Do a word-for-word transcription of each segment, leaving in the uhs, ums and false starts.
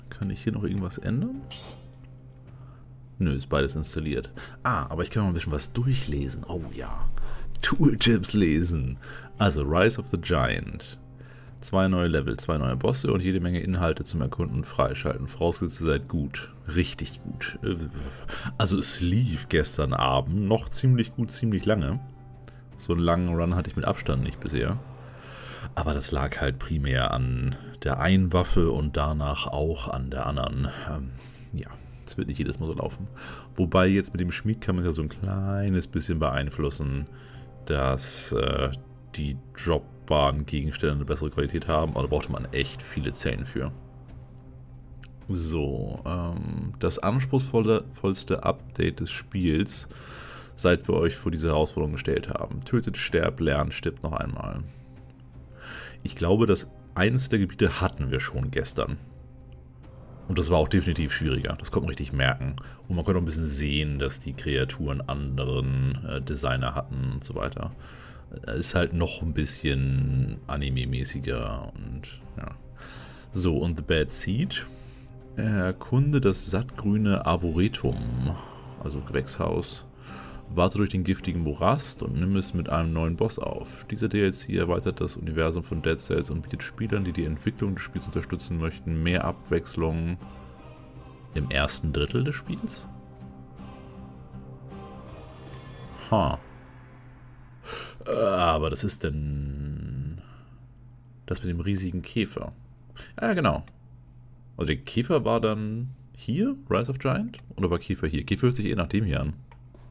Kann ich hier noch irgendwas ändern? Nö, ist beides installiert. Ah, aber ich kann mal ein bisschen was durchlesen. Oh ja. Tooltips lesen. Also Rise of the Giant. Zwei neue Level, zwei neue Bosse und jede Menge Inhalte zum Erkunden und Freischalten. Vorausgesetzt, ihr seid gut. Richtig gut. Also es lief gestern Abend noch ziemlich gut, ziemlich lange. So einen langen Run hatte ich mit Abstand nicht bisher. Aber das lag halt primär an der einen Waffe und danach auch an der anderen. Ähm, ja, es wird nicht jedes Mal so laufen. Wobei jetzt mit dem Schmied kann man ja so ein kleines bisschen beeinflussen, dass äh, die droppbaren Gegenstände eine bessere Qualität haben. Aber da brauchte man echt viele Zellen für. So, ähm, das anspruchsvollste Update des Spiels, seit wir euch vor diese Herausforderung gestellt haben. Tötet, sterbt, lernt, stirbt noch einmal. Ich glaube, dass eines der Gebiete hatten wir schon gestern. Und das war auch definitiv schwieriger. Das konnte man richtig merken. Und man konnte auch ein bisschen sehen, dass die Kreaturen anderen äh, Designer hatten und so weiter. Ist halt noch ein bisschen anime-mäßiger und ja. So, und The Bad Seed. Erkunde das sattgrüne Arboretum, also Gewächshaus. Warte durch den giftigen Morast und nimm es mit einem neuen Boss auf. Dieser D L C erweitert das Universum von Dead Cells und bietet Spielern, die die Entwicklung des Spiels unterstützen möchten, mehr Abwechslung im ersten Drittel des Spiels. Ha. Huh. Aber das ist denn das mit dem riesigen Käfer. Ja, genau. Also der Käfer war dann hier, Rise of Giant? Oder war Käfer hier? Käfer hört sich eh nach dem hier an.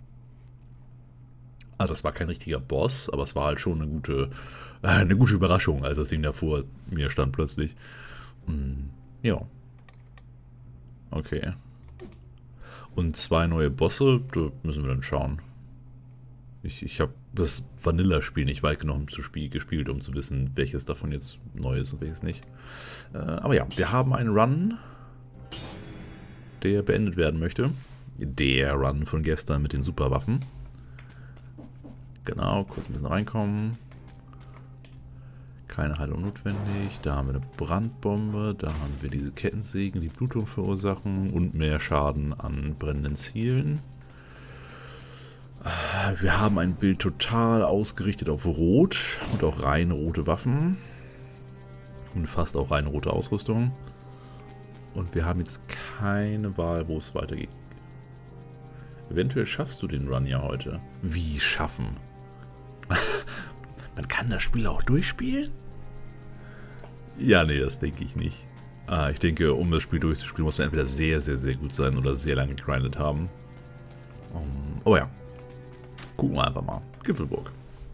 Also das war kein richtiger Boss, aber es war halt schon eine gute, äh, eine gute Überraschung, als das Ding da vor mir stand plötzlich. Hm, ja. Okay. Und zwei neue Bosse, da müssen wir dann schauen. Ich, ich habe das Vanilla-Spiel nicht weit genug zu Spiel gespielt, um zu wissen, welches davon jetzt neu ist und welches nicht. Äh, aber ja, wir haben einen Run, der beendet werden möchte. Der Run von gestern mit den Superwaffen. Genau, kurz ein bisschen reinkommen. Keine Heilung notwendig. Da haben wir eine Brandbombe. Da haben wir diese Kettensägen, die Blutung verursachen und mehr Schaden an brennenden Zielen. Wir haben ein Bild total ausgerichtet auf Rot und auch rein rote Waffen. Und fast auch rein rote Ausrüstung. Und wir haben jetzt keine Wahl, wo es weitergeht. Eventuell schaffst du den Run ja heute. Wie schaffen? Man kann das Spiel auch durchspielen? Ja, nee, das denke ich nicht. Ah, ich denke, um das Spiel durchzuspielen, muss man entweder sehr, sehr, sehr gut sein oder sehr lange gegrindet haben. Um, oh ja. Gucken wir einfach mal. Gipfelburg.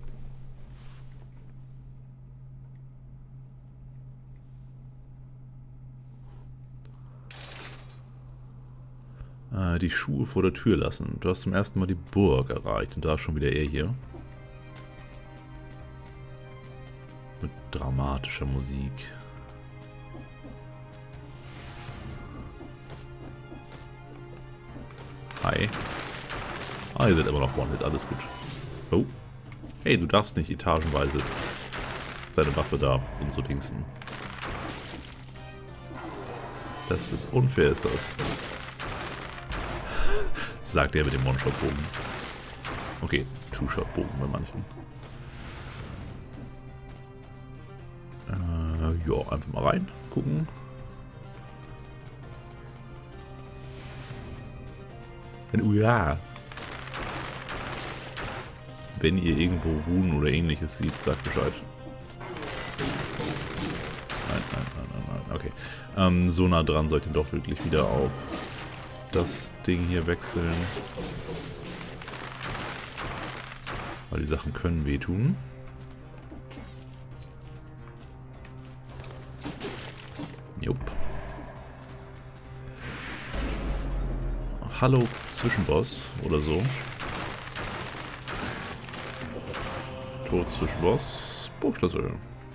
Äh, die Schuhe vor der Tür lassen. Du hast zum ersten Mal die Burg erreicht und da ist schon wieder er hier. Mit dramatischer Musik. Hi. Ah, ihr seid immer noch One-Hit, alles gut. Oh. Hey, du darfst nicht etagenweise deine Waffe da und so dingsen. Das ist unfair, ist das. Sagt er mit dem One-Shot-Bogen. Okay, Two-Shot-Bogen bei manchen. Äh, ja, einfach mal rein, gucken. Ein Ura. Wenn ihr irgendwo Runen oder ähnliches seht, sagt Bescheid. Nein, nein, nein, nein, nein. Okay. Ähm, so nah dran sollte doch wirklich wieder auf das Ding hier wechseln. Weil die Sachen können wehtun. Jupp. Hallo Zwischenboss oder so. Tod Zwischenboss. Burgschlüssel.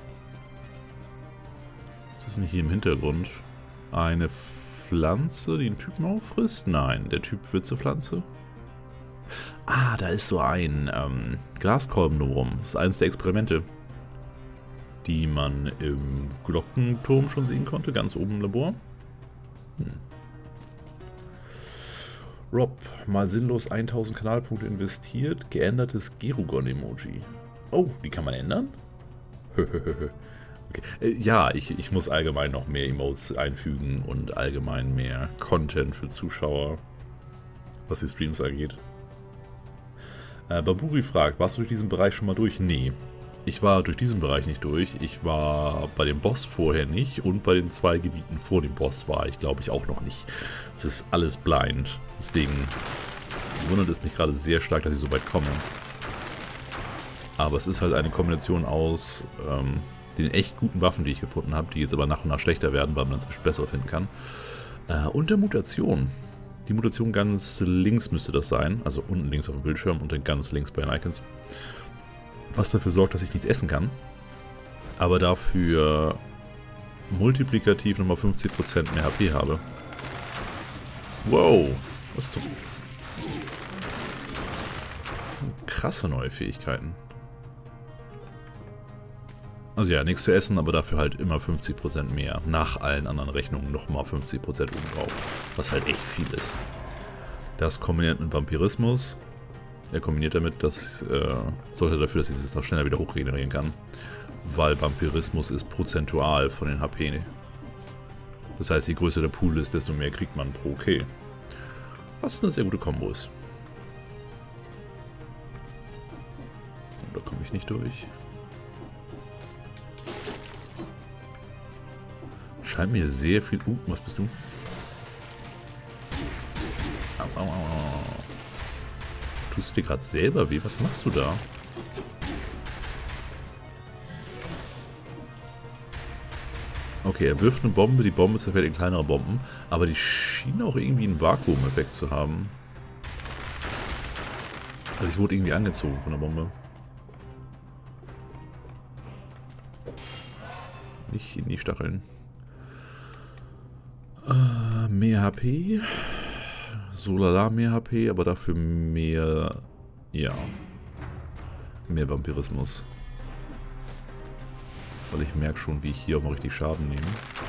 Ist das nicht hier im Hintergrund? Eine Pflanze, die den Typen auffrisst? Nein, der Typ wird zur Pflanze. Ah, da ist so ein ähm, Glaskolben drumherum. Das ist eines der Experimente, die man im Glockenturm schon sehen konnte, ganz oben im Labor. Hm. Rob, mal sinnlos tausend Kanalpunkte investiert, geändertes Gerugon-Emoji. Oh, die kann man ändern? Okay. Äh, ja, ich, ich muss allgemein noch mehr Emotes einfügen und allgemein mehr Content für Zuschauer, was die Streams angeht. Äh, Baburi fragt, warst du durch diesen Bereich schon mal durch? Nee. Ich war durch diesen Bereich nicht durch. Ich war bei dem Boss vorher nicht und bei den zwei Gebieten vor dem Boss war ich, glaube ich, auch noch nicht. Es ist alles blind. Deswegen wundert es mich gerade sehr stark, dass ich so weit komme. Aber es ist halt eine Kombination aus ähm, den echt guten Waffen, die ich gefunden habe, die jetzt aber nach und nach schlechter werden, weil man inzwischen bessere finden kann. Äh, und der Mutation. Die Mutation ganz links müsste das sein, also unten links auf dem Bildschirm und dann ganz links bei den Icons. Was dafür sorgt, dass ich nichts essen kann, aber dafür multiplikativ nochmal fünfzig Prozent mehr H P habe. Wow, was zum... Krasse neue Fähigkeiten. Also ja, nichts zu essen, aber dafür halt immer fünfzig Prozent mehr. Nach allen anderen Rechnungen nochmal fünfzig Prozent obendrauf. Was halt echt viel ist. Das kombiniert mit Vampirismus. Er kombiniert damit, das äh, sorgt dafür, dass ich es noch schneller wieder hochregenerieren kann. Weil Vampirismus ist prozentual von den H P. Das heißt, je größer der Pool ist, desto mehr kriegt man pro Kill. Was eine sehr gute Kombo ist. Und da komme ich nicht durch. Scheint mir sehr viel... Uh, was bist du? Au, au, au. Tust du dir gerade selber weh? Was machst du da? Okay, er wirft eine Bombe, die Bombe zerfällt in kleinere Bomben, aber die schien auch irgendwie einen Vakuum-Effekt zu haben. Also ich wurde irgendwie angezogen von der Bombe. Nicht in die Stacheln. Äh, mehr H P. So lala, mehr H P, aber dafür mehr... Ja. Mehr Vampirismus. Weil ich merke schon, wie ich hier auch mal richtig Schaden nehme.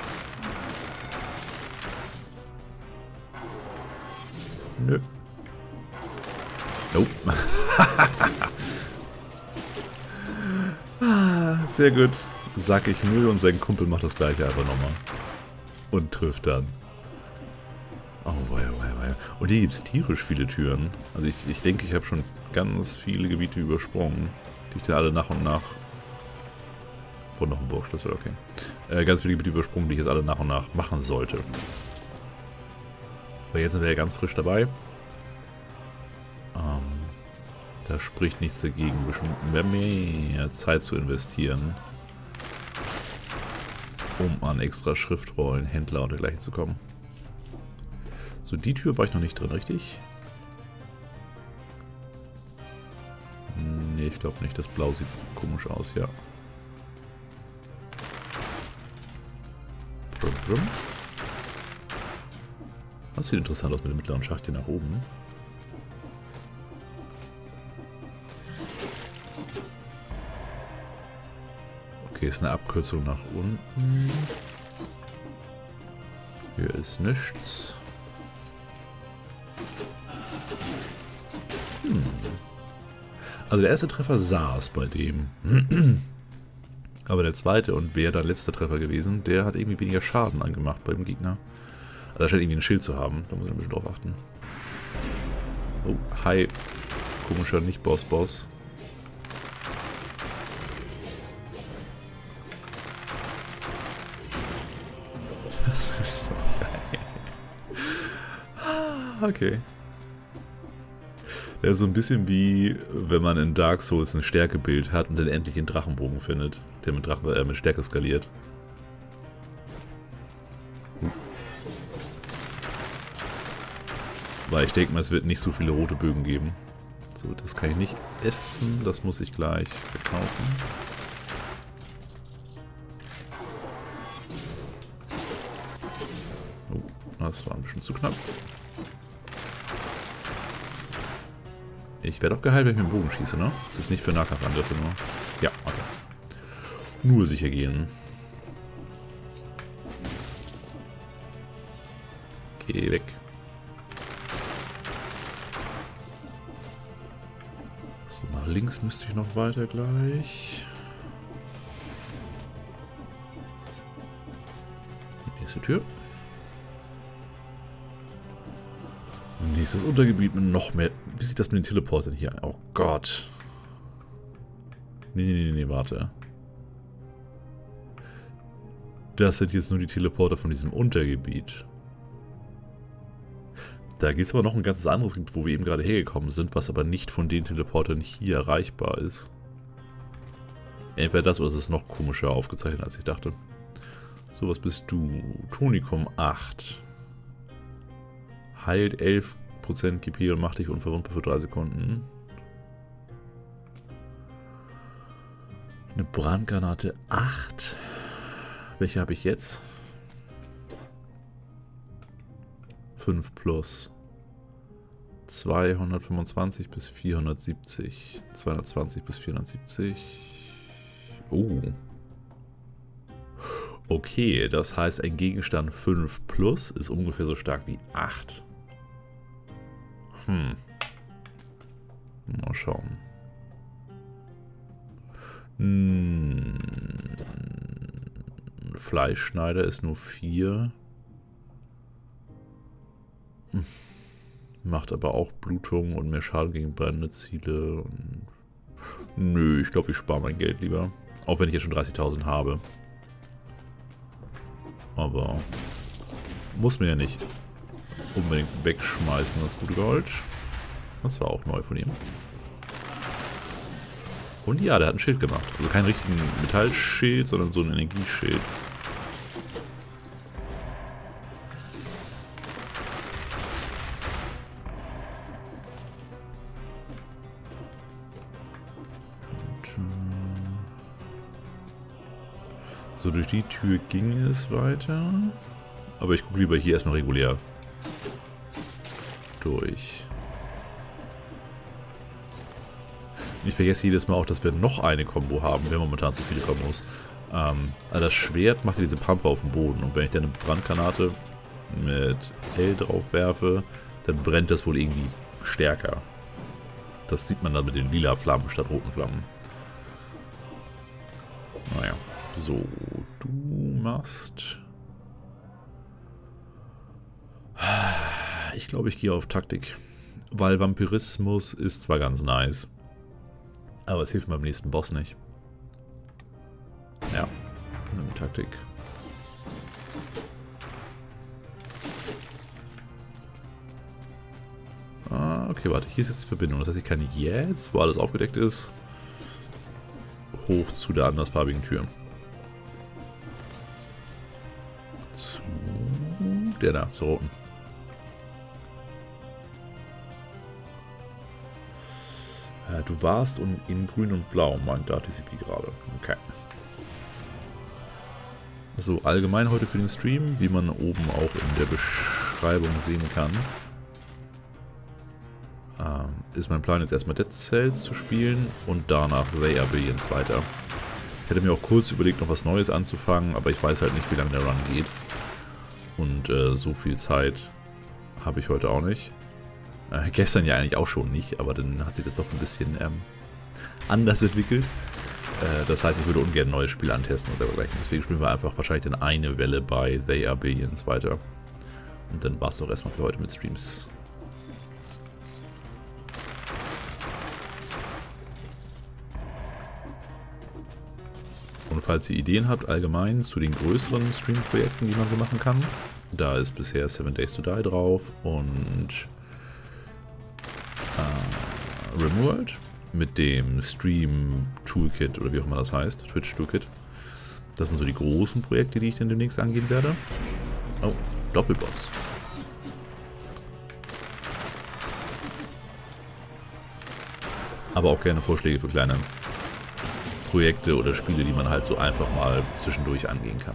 Nö. Nope. Ah, sehr gut. Sag ich null und sein Kumpel macht das gleiche einfach nochmal. Und trifft dann. Oh, weia, weia, weia. Und hier gibt es tierisch viele Türen. Also ich, ich denke, ich habe schon ganz viele Gebiete übersprungen, die ich dann alle nach und nach... Und noch ein Burgschlüssel, okay. Äh, ganz viele Gebiete übersprungen, die ich jetzt alle nach und nach machen sollte. Aber jetzt sind wir ja ganz frisch dabei. Ähm, da spricht nichts dagegen, bestimmt mehr, mehr Zeit zu investieren, um an extra Schriftrollen, Händler und dergleichen zu kommen. So, die Tür war ich noch nicht drin, richtig? Nee, ich glaube nicht. Das Blau sieht komisch aus, ja. Brum, brum. Das sieht interessant aus mit dem mittleren Schacht hier nach oben. Okay, ist eine Abkürzung nach unten. Hier ist nichts. Hm. Also der erste Treffer saß bei dem. Aber der zweite und wäre dann letzter Treffer gewesen, der hat irgendwie weniger Schaden angemacht beim Gegner. Also er scheint irgendwie ein Schild zu haben, da muss ich ein bisschen drauf achten. Oh, hi. Komischer Nicht-Boss-Boss. Das ist so geil. Okay. Der ist so ein bisschen wie, wenn man in Dark Souls ein Stärkebild hat und dann endlich einen Drachenbogen findet, der mit, Drachen, äh, mit Stärke skaliert. Weil ich denke mal, es wird nicht so viele rote Bögen geben. So, das kann ich nicht essen, das muss ich gleich verkaufen. Oh, das war ein bisschen zu knapp. Ich werde auch geheilt, wenn ich mit dem Bogen schieße, ne? Das ist nicht für Nahkampfangriffe nur. Ja, okay. Nur sicher gehen. Geh weg. So, nach links müsste ich noch weiter gleich. Nächste Tür. Nächstes Untergebiet mit noch mehr. Wie sieht das mit den Teleportern hier an? Oh Gott. Nee, nee, nee, nee, warte. Das sind jetzt nur die Teleporter von diesem Untergebiet. Da gibt es aber noch ein ganzes anderes Gebiet, wo wir eben gerade hergekommen sind, was aber nicht von den Teleportern hier erreichbar ist. Entweder das oder es ist noch komischer aufgezeichnet, als ich dachte. So, was bist du? Tonikum acht. Heilt elf Prozent G P und macht dich unverwundbar für drei Sekunden. Eine Brandgranate acht. Welche habe ich jetzt? fünf plus. zweihundertfünfundzwanzig bis vierhundertsiebzig. zweihundertzwanzig bis vierhundertsiebzig. Oh. Okay, das heißt, ein Gegenstand fünf plus ist ungefähr so stark wie acht. Hm. Mal schauen. Hm. Fleischschneider ist nur vier. Hm. Macht aber auch Blutung und mehr Schaden gegen brennende Ziele. Und nö, ich glaube, ich spare mein Geld lieber. Auch wenn ich jetzt schon dreißigtausend habe. Aber muss mir ja nicht unbedingt wegschmeißen, das gute Gold. Das war auch neu von ihm. Und ja, der hat ein Schild gemacht. Also keinen richtigen Metallschild, sondern so ein Energieschild. So, durch die Tür ging es weiter. Aber ich gucke lieber hier erstmal regulär durch. Ich vergesse jedes Mal auch, dass wir noch eine Combo haben. Wir haben momentan zu viele Kombos. Ähm, also das Schwert macht diese Pumpe auf dem Boden. Und wenn ich dann eine Brandgranate mit L drauf werfe, dann brennt das wohl irgendwie stärker. Das sieht man dann mit den lila Flammen statt roten Flammen. Naja. So, du machst... Ich glaube, ich gehe auf Taktik. Weil Vampirismus ist zwar ganz nice, aber es hilft mir beim nächsten Boss nicht. Ja, dann Taktik. Ah, okay, warte, hier ist jetzt die Verbindung. Das heißt, ich kann jetzt, wo alles aufgedeckt ist, hoch zu der andersfarbigen Tür. Zu der da, zur roten. Äh, du warst und in grün und blau, meint da T C P gerade. Okay. So, allgemein heute für den Stream, wie man oben auch in der Beschreibung sehen kann, äh, ist mein Plan jetzt erstmal Dead Cells zu spielen und danach They Are Billions weiter. Ich hätte mir auch kurz überlegt, noch was Neues anzufangen, aber ich weiß halt nicht, wie lange der Run geht. Und äh, so viel Zeit habe ich heute auch nicht. Äh, gestern ja eigentlich auch schon nicht, aber dann hat sich das doch ein bisschen ähm, anders entwickelt. Äh, das heißt, ich würde ungern ein neues Spiel antesten oder dergleichen. Deswegen spielen wir einfach wahrscheinlich dann eine Welle bei They Are Billions weiter. Und dann war es doch erstmal für heute mit Streams. Und falls ihr Ideen habt allgemein zu den größeren Stream-Projekten, die man so machen kann, da ist bisher Seven Days to Die drauf und äh, RimWorld mit dem Stream Toolkit oder wie auch immer das heißt, Twitch Toolkit. Das sind so die großen Projekte, die ich dann demnächst angehen werde. Oh, Doppelboss. Aber auch gerne Vorschläge für kleine Projekte oder Spiele, die man halt so einfach mal zwischendurch angehen kann.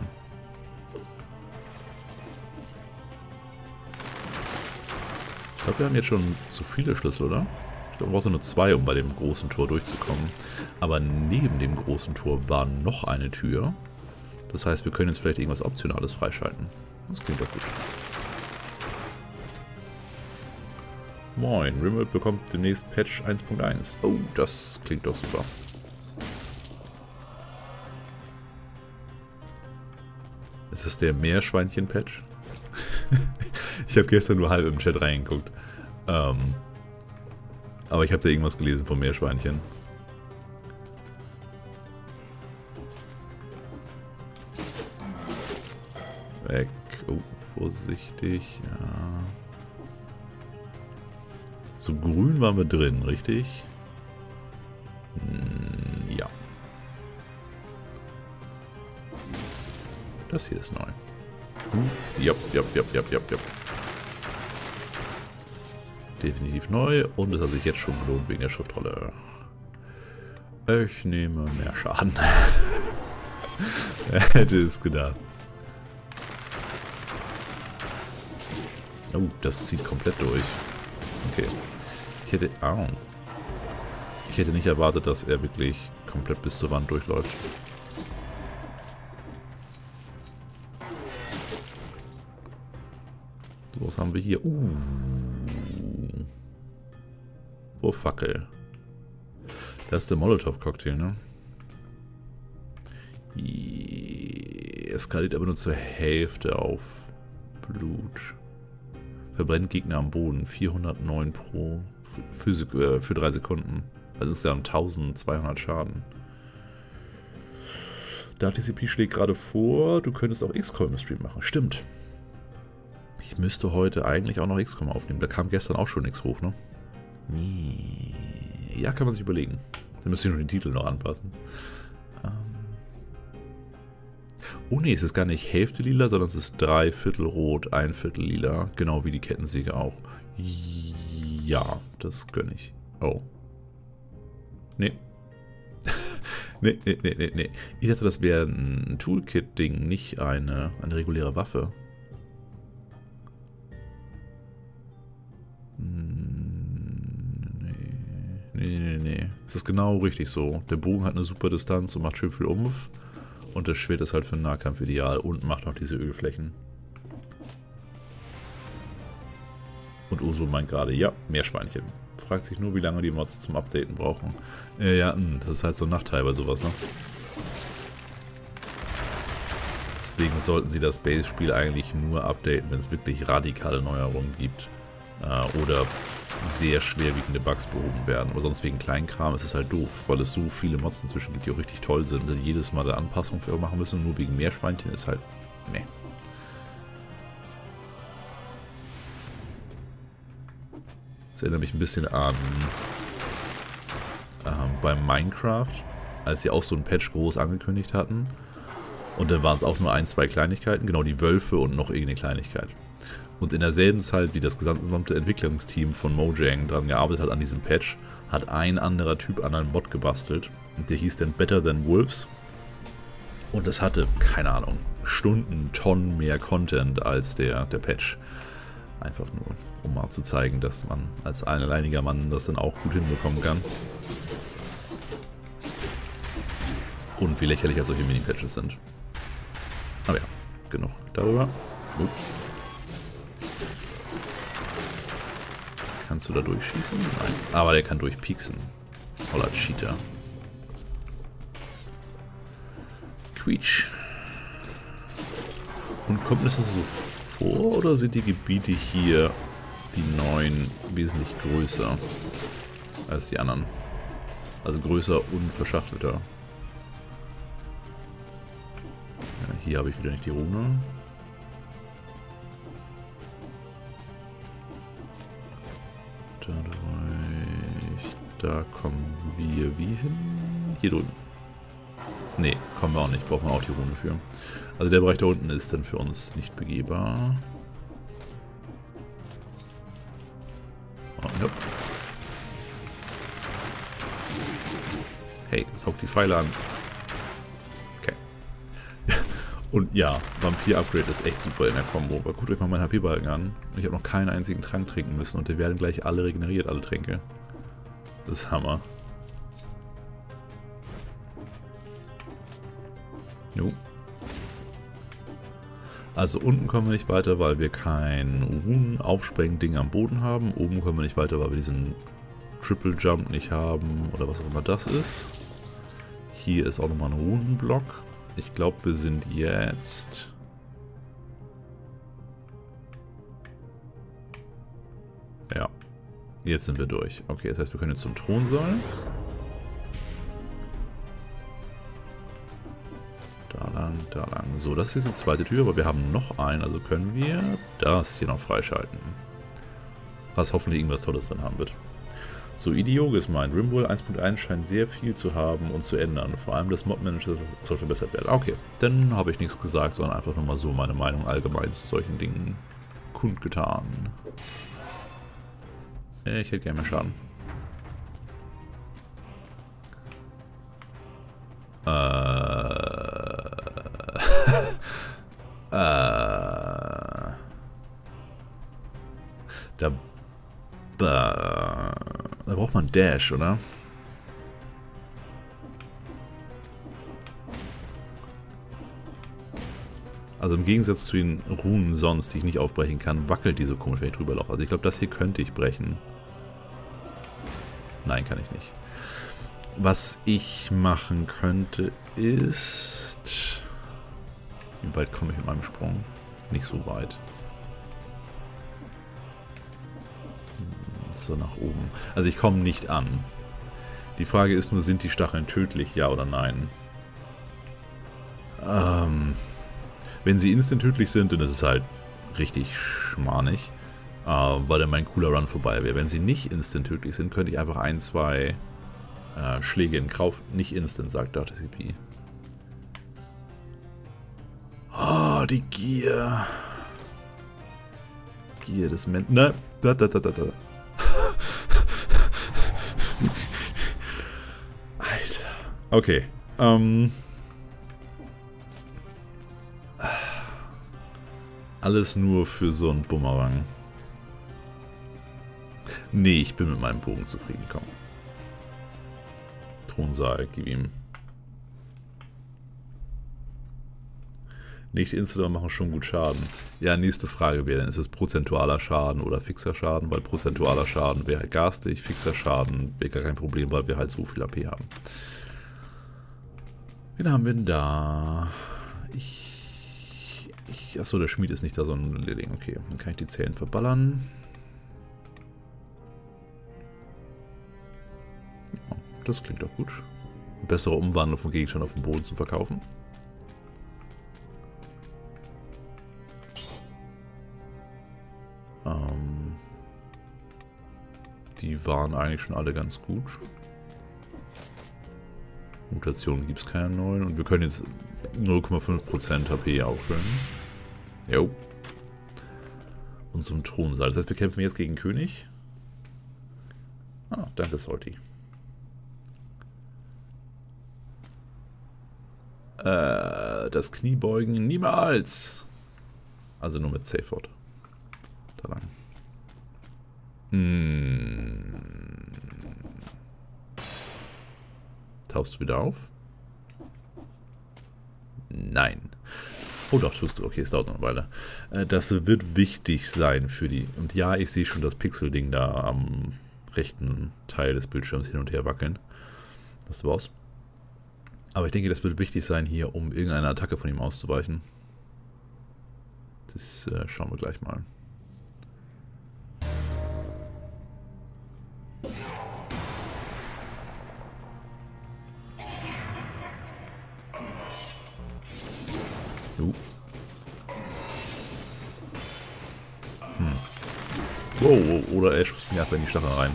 Ich glaube, wir haben jetzt schon zu viele Schlüssel, oder? Ich glaube, man braucht nur zwei, um bei dem großen Tor durchzukommen. Aber neben dem großen Tor war noch eine Tür. Das heißt, wir können jetzt vielleicht irgendwas Optionales freischalten. Das klingt doch gut. Moin, Rimworld bekommt demnächst Patch eins Punkt eins. Oh, das klingt doch super. Ist das der Meerschweinchen-Patch? Ich habe gestern nur halb im Chat reingeguckt. Ähm, aber ich habe da irgendwas gelesen vom Meerschweinchen. Weg. Oh, vorsichtig. Ja. So grün waren wir drin, richtig? Hm, ja. Das hier ist neu. Ja, ja, ja, ja, ja, ja. Definitiv neu und es hat sich jetzt schon gelohnt wegen der Schriftrolle. Ich nehme mehr Schaden. Wer hätte es gedacht. Oh, das zieht komplett durch. Okay. Ich hätte... Ah. Ich hätte nicht erwartet, dass er wirklich komplett bis zur Wand durchläuft. So, was haben wir hier? Uh. Wo Fackel. Das ist der Molotov-Cocktail, ne? Eskaliert aber nur zur Hälfte auf Blut. Verbrennt Gegner am Boden. vierhundertneun pro Physik, äh, für drei Sekunden. Also insgesamt eintausendzweihundert Schaden. Dark T C P schlägt gerade vor, du könntest auch X COM im Stream machen. Stimmt. Ich müsste heute eigentlich auch noch X COM aufnehmen. Da kam gestern auch schon nichts hoch, ne? Ja, kann man sich überlegen. Dann müsste ich nur den Titel noch anpassen. Ähm oh ne, es ist gar nicht Hälfte lila, sondern es ist drei Viertel rot, ein Viertel lila. Genau wie die Kettensäge auch. Ja, das gönne ich. Oh. Nee. nee, nee, nee, nee, nee. Ich dachte, das wäre ein Toolkit-Ding, nicht eine, eine reguläre Waffe. Nee, nee, nee. Es ist genau richtig so. Der Bogen hat eine super Distanz und macht schön viel Umf. Und das Schwert ist halt für den Nahkampf ideal und macht noch diese Ölflächen. Und Uso meint gerade, ja, Meerschweinchen. Fragt sich nur, wie lange die Mods zum Updaten brauchen. Äh, ja, das ist halt so ein Nachteil bei sowas, ne? Deswegen sollten sie das Base-Spiel eigentlich nur updaten, wenn es wirklich radikale Neuerungen gibt. Äh, oder sehr schwerwiegende Bugs behoben werden. Aber sonst wegen Kleinkram ist es halt doof, weil es so viele Mods inzwischen gibt, die auch richtig toll sind, die jedes Mal eine Anpassung für machen müssen. Nur wegen Meerschweinchen ist halt... ne. Das erinnert mich ein bisschen an ähm, beim Minecraft, als sie auch so ein Patch groß angekündigt hatten. Und dann waren es auch nur ein, zwei Kleinigkeiten, genau die Wölfe und noch irgendeine Kleinigkeit. Und in derselben Zeit, wie das gesamte Entwicklungsteam von Mojang daran gearbeitet hat an diesem Patch, hat ein anderer Typ an einem Mod gebastelt. Und der hieß dann Better Than Wolves. Und das hatte, keine Ahnung, Stunden, Tonnen mehr Content als der, der Patch. Einfach nur, um mal zu zeigen, dass man als ein alleiniger Mann das dann auch gut hinbekommen kann. Und wie lächerlich halt solche Mini-Patches sind. Aber ja, genug darüber. Uh. Kannst du da durchschießen? Nein. Aber der kann durchpieksen. Voller Cheater. Quietsch. Und kommt mir das so vor, oder sind die Gebiete hier, die neuen, wesentlich größer als die anderen? Also größer und verschachtelter. Ja, hier habe ich wieder nicht die Rune. Dadurch, da kommen wir wie hin? Hier drüben. Ne, kommen wir auch nicht. Brauchen wir auch die Rune für. Also der Bereich da unten ist dann für uns nicht begehbar. Oh, ja. Hey, saug die Pfeile an. Okay. Und ja, Vampir-Upgrade ist echt super in der Combo. Aber guckt euch mal meinen H P-Balken an. Ich habe noch keinen einzigen Trank trinken müssen und die werden gleich alle regeneriert, alle Tränke. Das ist Hammer. Jo. Also unten kommen wir nicht weiter, weil wir kein Runen-Aufspreng-Ding am Boden haben. Oben kommen wir nicht weiter, weil wir diesen Triple Jump nicht haben oder was auch immer das ist. Hier ist auch nochmal ein Runenblock. Ich glaube, wir sind jetzt... Ja, jetzt sind wir durch. Okay, das heißt, wir können jetzt zum Thronsaal. Da lang, da lang. So, das ist jetzt die zweite Tür, aber wir haben noch einen, also können wir das hier noch freischalten. Was hoffentlich irgendwas Tolles drin haben wird. So, Idioges meint, Rimworld eins Punkt eins scheint sehr viel zu haben und zu ändern. Vor allem das Mod-Manager soll verbessert werden. Okay, dann habe ich nichts gesagt, sondern einfach nur mal so meine Meinung allgemein zu solchen Dingen kundgetan. Ich hätte gerne mehr Schaden. Äh... äh... Da... Da... Da braucht man Dash, oder? Also im Gegensatz zu den Runen sonst, die ich nicht aufbrechen kann, wackelt die so komisch, wenn ich drüber laufe. Also ich glaube, das hier könnte ich brechen. Nein, kann ich nicht. Was ich machen könnte, ist... Wie weit komme ich mit meinem Sprung? Nicht so weit. So nach oben. Also ich komme nicht an. Die Frage ist nur, sind die Stacheln tödlich, ja oder nein? Ähm, wenn sie instant tödlich sind, dann ist es halt richtig schmarrig, äh, weil dann mein cooler Run vorbei wäre. Wenn sie nicht instant tödlich sind, könnte ich einfach ein, zwei äh, Schläge in Kauf... Nicht instant, sagt Data C P. Oh, die Gier. Gier des Menschen... Ne, da, da, da, da, da. Alter. Okay. Ähm. Alles nur für so einen Bumerang. Nee, ich bin mit meinem Bogen zufrieden. Komm. Thronsaal, gib ihm. Nicht instant machen schon gut Schaden. Ja, nächste Frage wäre dann, ist es prozentualer Schaden oder fixer Schaden? Weil prozentualer Schaden wäre halt garstig, fixer Schaden wäre gar kein Problem, weil wir halt so viel A P haben. Wen haben wir denn da? Ich... ich achso, der Schmied ist nicht da, so ein Lehrling. Okay, dann kann ich die Zellen verballern. Ja, das klingt doch gut. Bessere Umwandlung von Gegenständen auf den Boden zu verkaufen. Ähm, die waren eigentlich schon alle ganz gut. Mutationen gibt es keine neuen. Und wir können jetzt null Komma fünf Prozent H P auffüllen. Jo. Und zum Thronsaal. Das heißt, wir kämpfen jetzt gegen König. Ah, danke, Salty. Äh, das Kniebeugen niemals. Also nur mit Safe Word. Da lang. Hm. Tauchst du wieder auf? Nein. Oh doch, tust du. Okay, es dauert noch eine Weile. Äh, das wird wichtig sein für die... Und ja, ich sehe schon das Pixel-Ding da am rechten Teil des Bildschirms hin und her wackeln. Das war's. Aber ich denke, das wird wichtig sein hier, um irgendeine Attacke von ihm auszuweichen. Das äh, schauen wir gleich mal. Uh. Hm. Wow, wow, oder er schubst mich einfach in die Stacheln rein.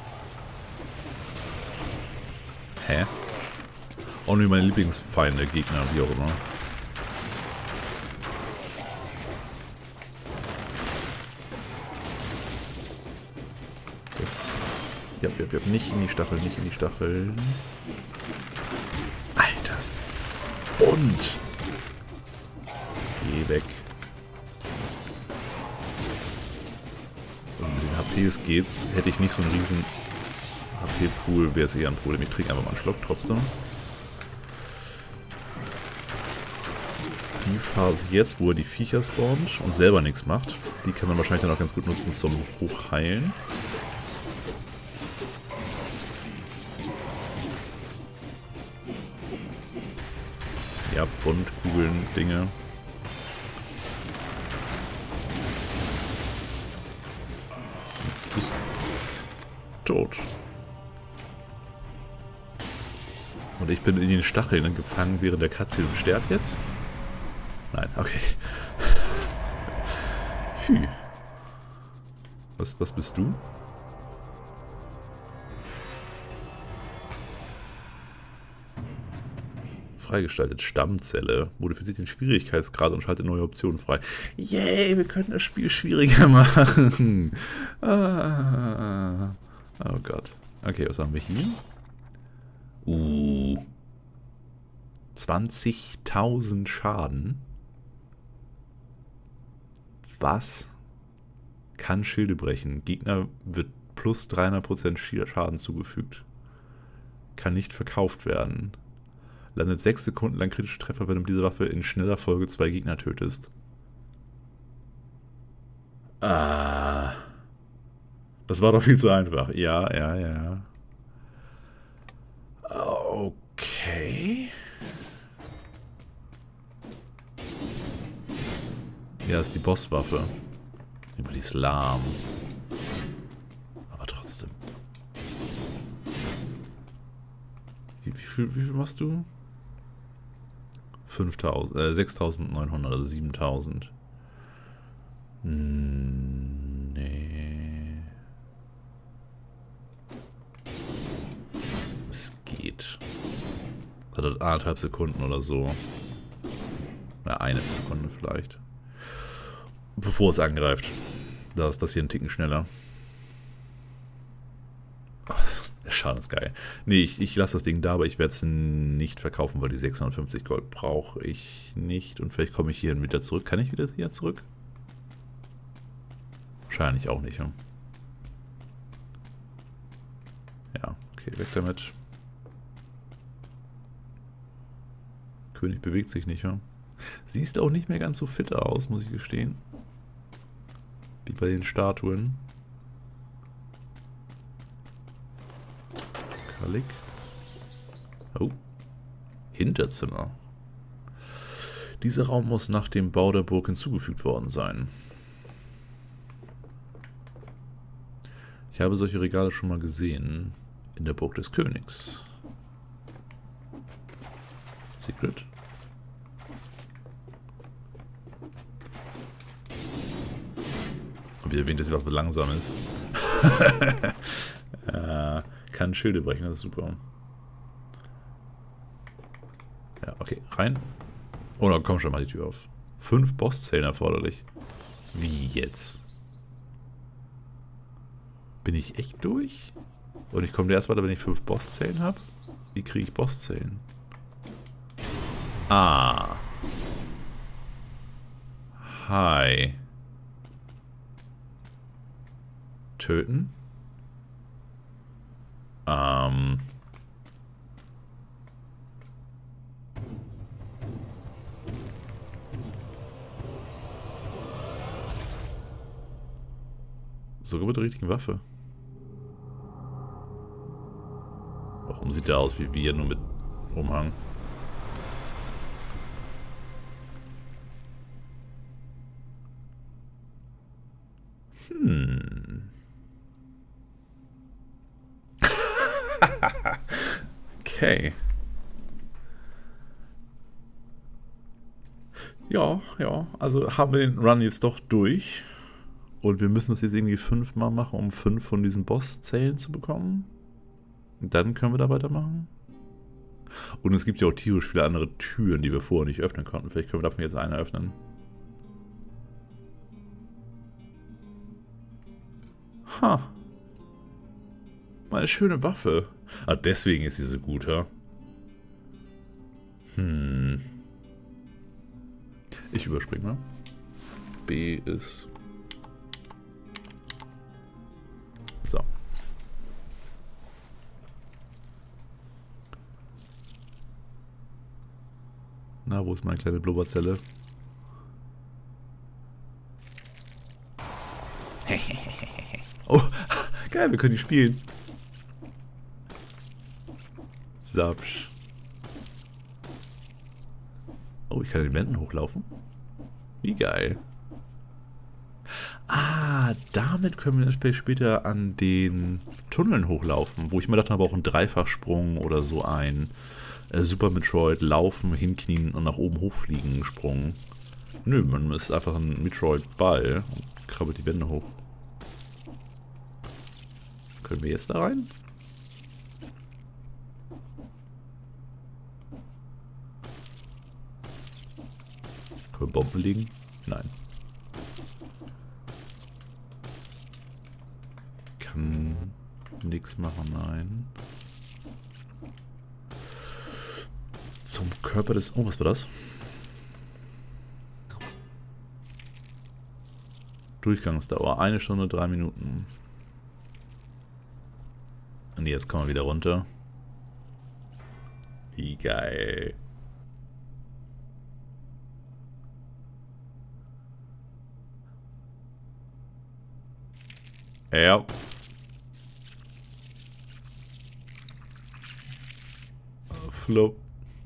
Hä? Auch nur meine Lieblingsfeinde, Gegner, wie auch immer. Das... Ja, ja, ja, nicht in die Stacheln, nicht in die Stacheln. Alters. Und... Geh weg. Also mit den H Ps geht's. Hätte ich nicht so einen riesen H P-Pool, wäre es eher ein Problem. Ich trinke einfach mal einen Schluck trotzdem. die Phase jetzt, wo er die Viecher spawnt und selber nichts macht, die kann man wahrscheinlich dann auch ganz gut nutzen zum Hochheilen. Ja, Bunt, Kugeln, Dinge. Du bist tot. Und ich bin in den Stacheln gefangen während der Cutscene und sterbe jetzt? Nein, okay. Phew. Was, was bist du? Freigestaltet. Stammzelle. Modifiziert den Schwierigkeitsgrad und schaltet neue Optionen frei. Yay, wir können das Spiel schwieriger machen. Ah. Oh Gott. Okay, was haben wir hier? Uh. zwanzigtausend Schaden. Was? Kann Schilde brechen. Gegner wird plus dreihundert Prozent Schaden zugefügt. Kann nicht verkauft werden. Landet sechs Sekunden lang kritische Treffer, wenn du mit dieser Waffe in schneller Folge zwei Gegner tötest. Ah. Das war doch viel zu einfach. Ja, ja, ja. Okay. Ja, das ist die Bosswaffe. Aber die ist lahm. Aber trotzdem. Wie, wie, viel, wie viel machst du? fünftausend, äh, sechstausendneunhundert, also siebentausend. Nee. Es geht. Das hat anderthalb Sekunden oder so. Ja, eine Sekunde vielleicht. Bevor es angreift. Da ist das hier ein Ticken schneller. Oh, der Schaden ist geil. Nee, ich, ich lasse das Ding da, aber ich werde es nicht verkaufen, weil die sechshundertfünfzig Gold brauche ich nicht. Und vielleicht komme ich hierhin wieder zurück. Kann ich wieder hier zurück? Wahrscheinlich auch nicht. Ja, ja, okay, weg damit. König bewegt sich nicht, ja. Siehst auch nicht mehr ganz so fit aus, muss ich gestehen. Wie bei den Statuen. Kalik. Oh. Hinterzimmer. Dieser Raum muss nach dem Bau der Burg hinzugefügt worden sein. Ich habe solche Regale schon mal gesehen. In der Burg des Königs. Secret. Wie erwähnt, dass die Waffe langsam ist. äh, kann Schilde brechen, das ist super. Ja, okay, rein. Oh, dann komm schon mal die Tür auf. Fünf Bosszellen erforderlich. Wie jetzt? Bin ich echt durch? Und ich komme erst weiter, wenn ich fünf Bosszellen habe? Wie kriege ich Bosszellen? Ah. Hi. Töten. Ähm. Sogar mit der richtigen Waffe. Warum sieht der aus wie wir, nur mit Umhang? Hm. Okay. Ja, ja. Also haben wir den Run jetzt doch durch. Und wir müssen das jetzt irgendwie fünfmal machen, um fünf von diesen Bosszellen zu bekommen. Und dann können wir da weitermachen. Und es gibt ja auch tierisch viele andere Türen, die wir vorher nicht öffnen konnten. Vielleicht können wir davon jetzt eine öffnen. Ha. Meine schöne Waffe. Ah, deswegen ist sie so gut, ja? Hm. Ich überspringe mal. B ist... So. Na, wo ist meine kleine Blubberzelle? Oh, geil, wir können die spielen. Sapsch. Oh, ich kann den Wänden hochlaufen. Wie geil. Ah, damit können wir dann vielleicht später an den Tunneln hochlaufen, wo ich mir dachte, aber auch ein Dreifachsprung oder so ein äh, Super Metroid laufen, hinknien und nach oben hochfliegen Sprung. Nö, man ist einfach ein Metroid-Ball und krabbelt die Wände hoch. Können wir jetzt da rein? Können wir Bomben legen? Nein. Kann nichts machen, nein. Zum Körper des... Oh, was war das? Durchgangsdauer, eine Stunde, drei Minuten. Und jetzt kommen wir wieder runter. Wie geil. Ja. Flop.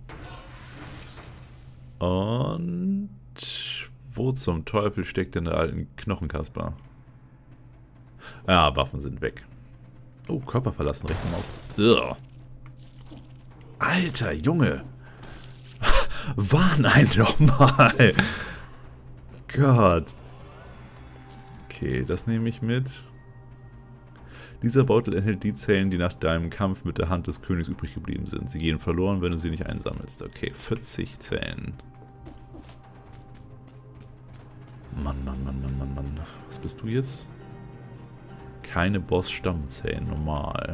Und wo zum Teufel steckt denn der alten Knochenkasper? Ja, Waffen sind weg. Oh, Körper verlassen, rechte Maus. Ugh. Alter, Junge. Warn einen doch mal. Gott. Okay, das nehme ich mit. Dieser Beutel enthält die Zellen, die nach deinem Kampf mit der Hand des Königs übrig geblieben sind. Sie gehen verloren, wenn du sie nicht einsammelst. Okay, vierzig Zellen. Mann, Mann, Mann, Mann, Mann, Mann. Was bist du jetzt? Keine Boss-Stammzellen, normal.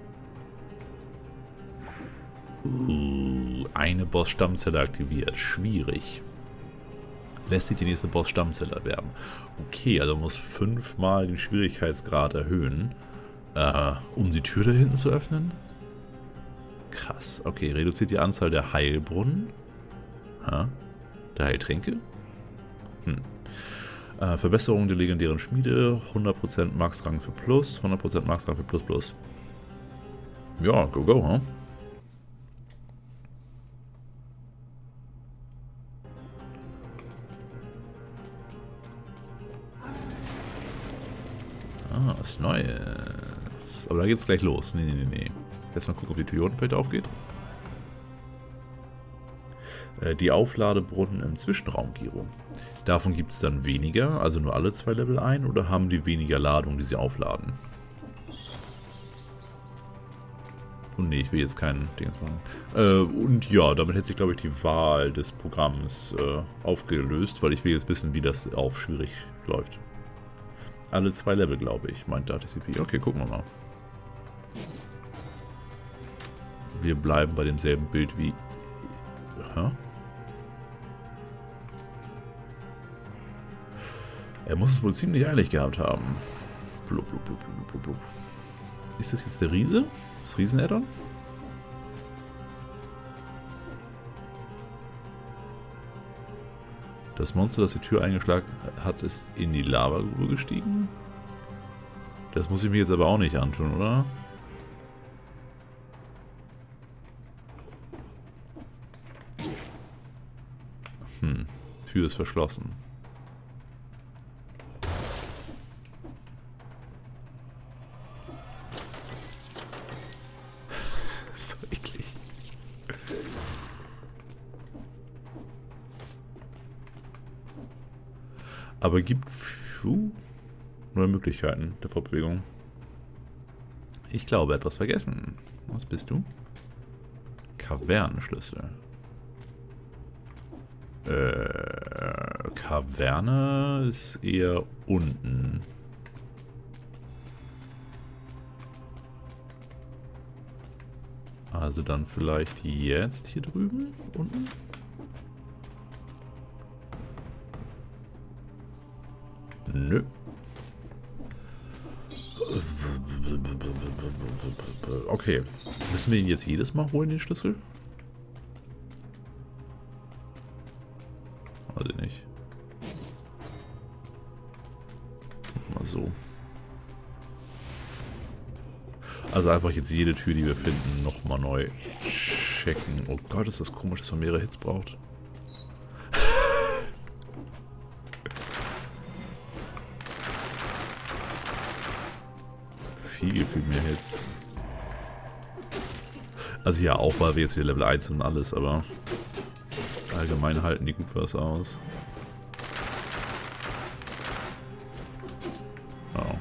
Uh, eine Boss-Stammzelle aktiviert. Schwierig. Lässt sich die nächste Boss-Stammzelle erwerben. Okay, also muss fünfmal den Schwierigkeitsgrad erhöhen, äh, um die Tür da hinten zu öffnen. Krass. Okay, reduziert die Anzahl der Heilbrunnen. Ha? Der Heiltränke? Hm. Äh, Verbesserung der legendären Schmiede. hundert Prozent Max-Rang für Plus. hundert Prozent Max-Rang für Plus Plus. Ja, go, go, huh? Ah, was Neues. Aber da geht's gleich los. Nee, nee, nee, nee. Erstmal gucken, ob die Tür unten vielleicht aufgeht. Äh, die Aufladebrunnen im Zwischenraum, Giro. Davon gibt es dann weniger, also nur alle zwei Level ein, oder haben die weniger Ladung, die sie aufladen? Und nee, ich will jetzt keinen Dings machen. Äh, und ja, damit hätte sich, glaube ich, die Wahl des Programms äh, aufgelöst, weil ich will jetzt wissen, wie das auf schwierig läuft. Alle zwei Level, glaube ich, meint der T C P. Okay, gucken wir mal. Wir bleiben bei demselben Bild wie... Hä? Er muss es wohl ziemlich eilig gehabt haben. Blub, blub, blub, blub, blub, blub. Ist das jetzt der Riese? Das Riesen-Addon? Das Monster, das die Tür eingeschlagen hat, ist in die Lavagrube gestiegen? Das muss ich mir jetzt aber auch nicht antun, oder? Hm, Tür ist verschlossen. So eklig. Aber gibt puh, neue Möglichkeiten der Fortbewegung. Ich glaube, etwas vergessen. Was bist du? Kavernenschlüssel. Äh, Kaverne ist eher unten. Also dann vielleicht jetzt hier drüben, unten. Nö. Okay. Müssen wir ihn jetzt jedes Mal holen, den Schlüssel? Weiß ich nicht. Mal so. Also einfach jetzt jede Tür, die wir finden, nochmal neu checken. Oh Gott, ist das komisch, dass man mehrere Hits braucht. Viel, viel mehr Hits. Also ja, auch weil wir jetzt wieder Level eins sind und alles, aber allgemein halten die gut was aus. Oh.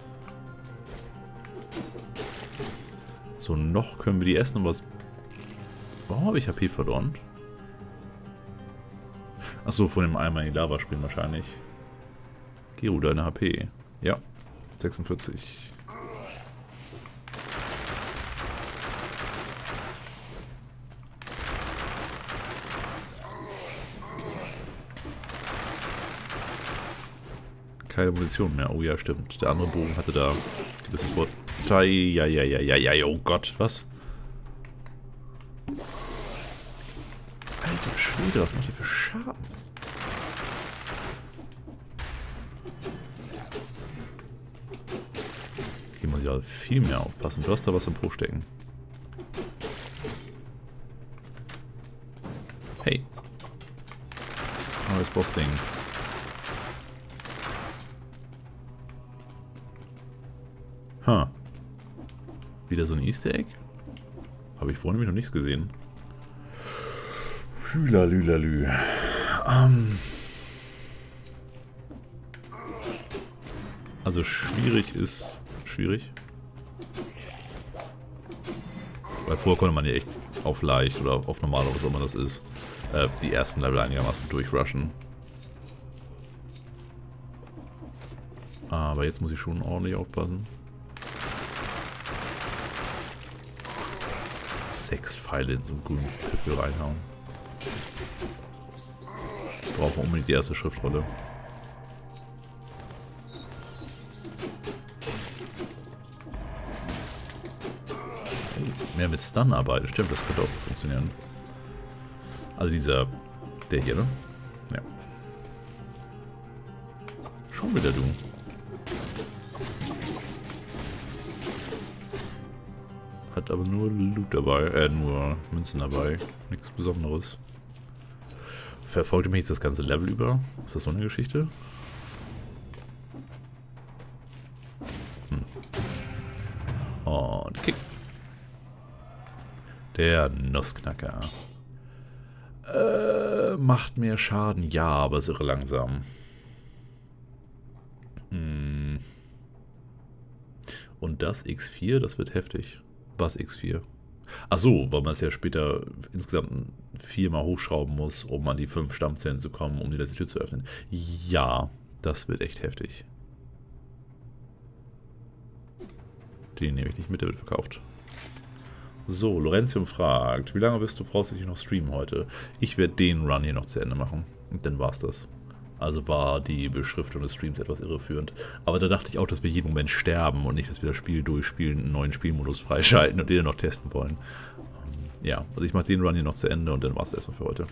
So, noch können wir die essen, aber was... Warum habe ich H P verloren? Achso, von dem einmal in die Lava spielen wahrscheinlich. Geru, deine H P. Ja, sechsundvierzig. Keine Munition mehr. Oh ja, stimmt. Der andere Bogen hatte da gewisse Vorteile. Ja, ja, ja, ja, ja, oh Gott, was? Alter Schwede, was macht ihr für Schaden? Hier muss ich also viel mehr aufpassen. Du hast da was im Po stecken. Hey. Neues Boss-Ding. Ha. Huh. Wieder so ein Easter Egg? Habe ich vorhin nämlich noch nichts gesehen. Hülalülalü. Ähm. Also schwierig ist... Schwierig? Weil vorher konnte man ja echt auf leicht oder auf normal, was auch immer das ist, äh, die ersten Level einigermaßen durchrushen. Aber jetzt muss ich schon ordentlich aufpassen. Sechs Pfeile in so einen grünen Piffel reinhauen. Ich brauche unbedingt die erste Schriftrolle. Mehr mit Stun arbeiten, stimmt, das könnte auch funktionieren. Also dieser, der hier, ne? Ja. Schon wieder du. Hat aber nur Loot dabei, äh, nur Münzen dabei. Nichts Besonderes. Verfolgt mich jetzt das ganze Level über? Ist das so eine Geschichte? Hm. Und Kick. Der Nussknacker. Äh, macht mehr Schaden, ja, aber ist irre langsam. Hm. Und das X vier, das wird heftig. Was X vier? Achso, weil man es ja später insgesamt viermal hochschrauben muss, um an die fünf Stammzellen zu kommen, um die letzte Tür zu öffnen. Ja, das wird echt heftig. Den nehme ich nicht mit, der wird verkauft. So, Lorentium fragt, wie lange wirst du voraussichtlich noch streamen heute? Ich werde den Run hier noch zu Ende machen. Und dann war's das. Also war die Beschriftung des Streams etwas irreführend. Aber da dachte ich auch, dass wir jeden Moment sterben und nicht, dass wir das Spiel durchspielen, einen neuen Spielmodus freischalten und den noch testen wollen. Ja, also ich mache den Run hier noch zu Ende und dann war es erstmal für heute.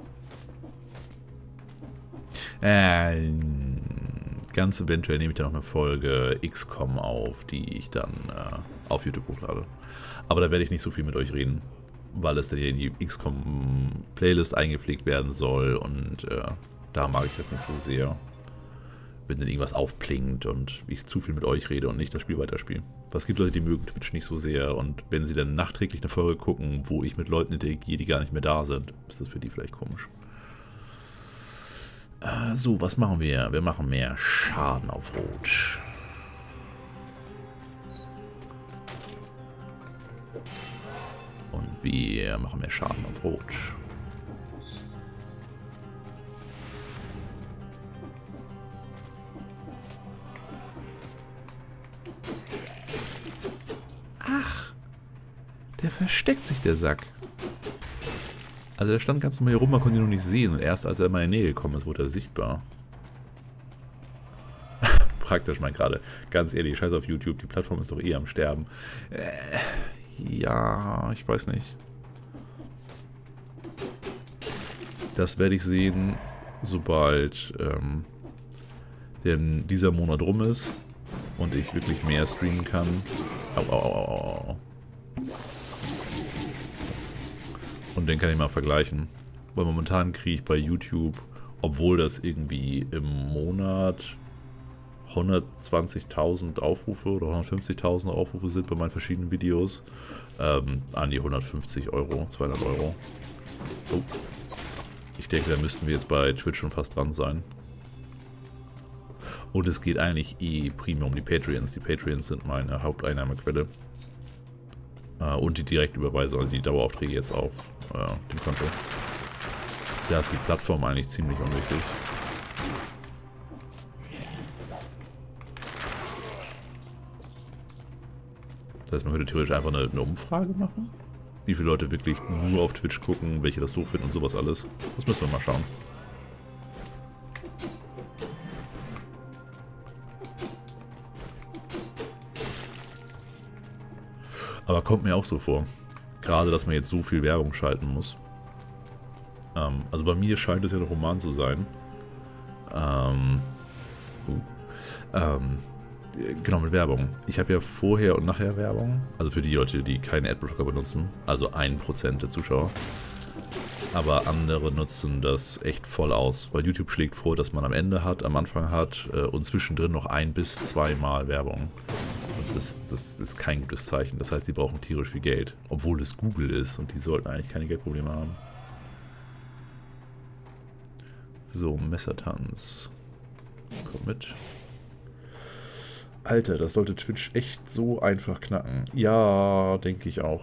Äh, ganz eventuell nehme ich dann noch eine Folge X COM auf, die ich dann äh, auf YouTube hochlade. Aber da werde ich nicht so viel mit euch reden, weil es dann hier in die X COM Playlist eingepflegt werden soll und äh, da mag ich das nicht so sehr, wenn dann irgendwas aufplinkt und ich zu viel mit euch rede und nicht das Spiel weiterspiele. Was gibt Leute, die mögen Twitch nicht so sehr und wenn sie dann nachträglich eine Folge gucken, wo ich mit Leuten interagiere, die gar nicht mehr da sind, ist das für die vielleicht komisch. Äh, so, was machen wir? Wir machen mehr Schaden auf Rot. Und wir machen mehr Schaden auf Rot. Ach, der versteckt sich, der Sack. Also der stand ganz normal hier rum, man konnte ihn noch nicht sehen. Und erst als er in meine Nähe gekommen ist, wurde er sichtbar. Praktisch mal gerade. Ganz ehrlich, scheiß auf YouTube, die Plattform ist doch eh am Sterben. Äh, ja, ich weiß nicht. Das werde ich sehen, sobald ähm, denn dieser Monat rum ist. und ich wirklich mehr streamen kann. Au, au, au, au. Und den kann ich mal vergleichen. Weil momentan kriege ich bei YouTube, obwohl das irgendwie im Monat hundertzwanzigtausend Aufrufe oder hundertfünfzigtausend Aufrufe sind bei meinen verschiedenen Videos, ähm, an die hundertfünfzig Euro, zweihundert Euro. Oh. Ich denke, da müssten wir jetzt bei Twitch schon fast dran sein. Und es geht eigentlich eh primär um die Patreons. Die Patreons sind meine Haupteinnahmequelle. Äh, und die Direktüberweisung, also die Daueraufträge jetzt auf äh, dem Konto. Da ist die Plattform eigentlich ziemlich unwichtig. Das heißt, man könnte theoretisch einfach eine, eine Umfrage machen. Wie viele Leute wirklich nur auf Twitch gucken, welche das doof finden und sowas alles. Das müssen wir mal schauen. Aber kommt mir auch so vor. Gerade, dass man jetzt so viel Werbung schalten muss. Ähm, also bei mir scheint es ja ein Roman zu sein. Ähm, uh, ähm, genau, mit Werbung. Ich habe ja vorher und nachher Werbung. Also für die Leute, die keinen Adblocker benutzen. Also ein Prozent der Zuschauer. Aber andere nutzen das echt voll aus. Weil YouTube schlägt vor, dass man am Ende hat, am Anfang hat äh, und zwischendrin noch ein bis zweimal Werbung. Und das, das ist kein gutes Zeichen. Das heißt, die brauchen tierisch viel Geld. Obwohl es Google ist und die sollten eigentlich keine Geldprobleme haben. So, Messertanz. Komm mit. Alter, das sollte Twitch echt so einfach knacken. Ja, denke ich auch.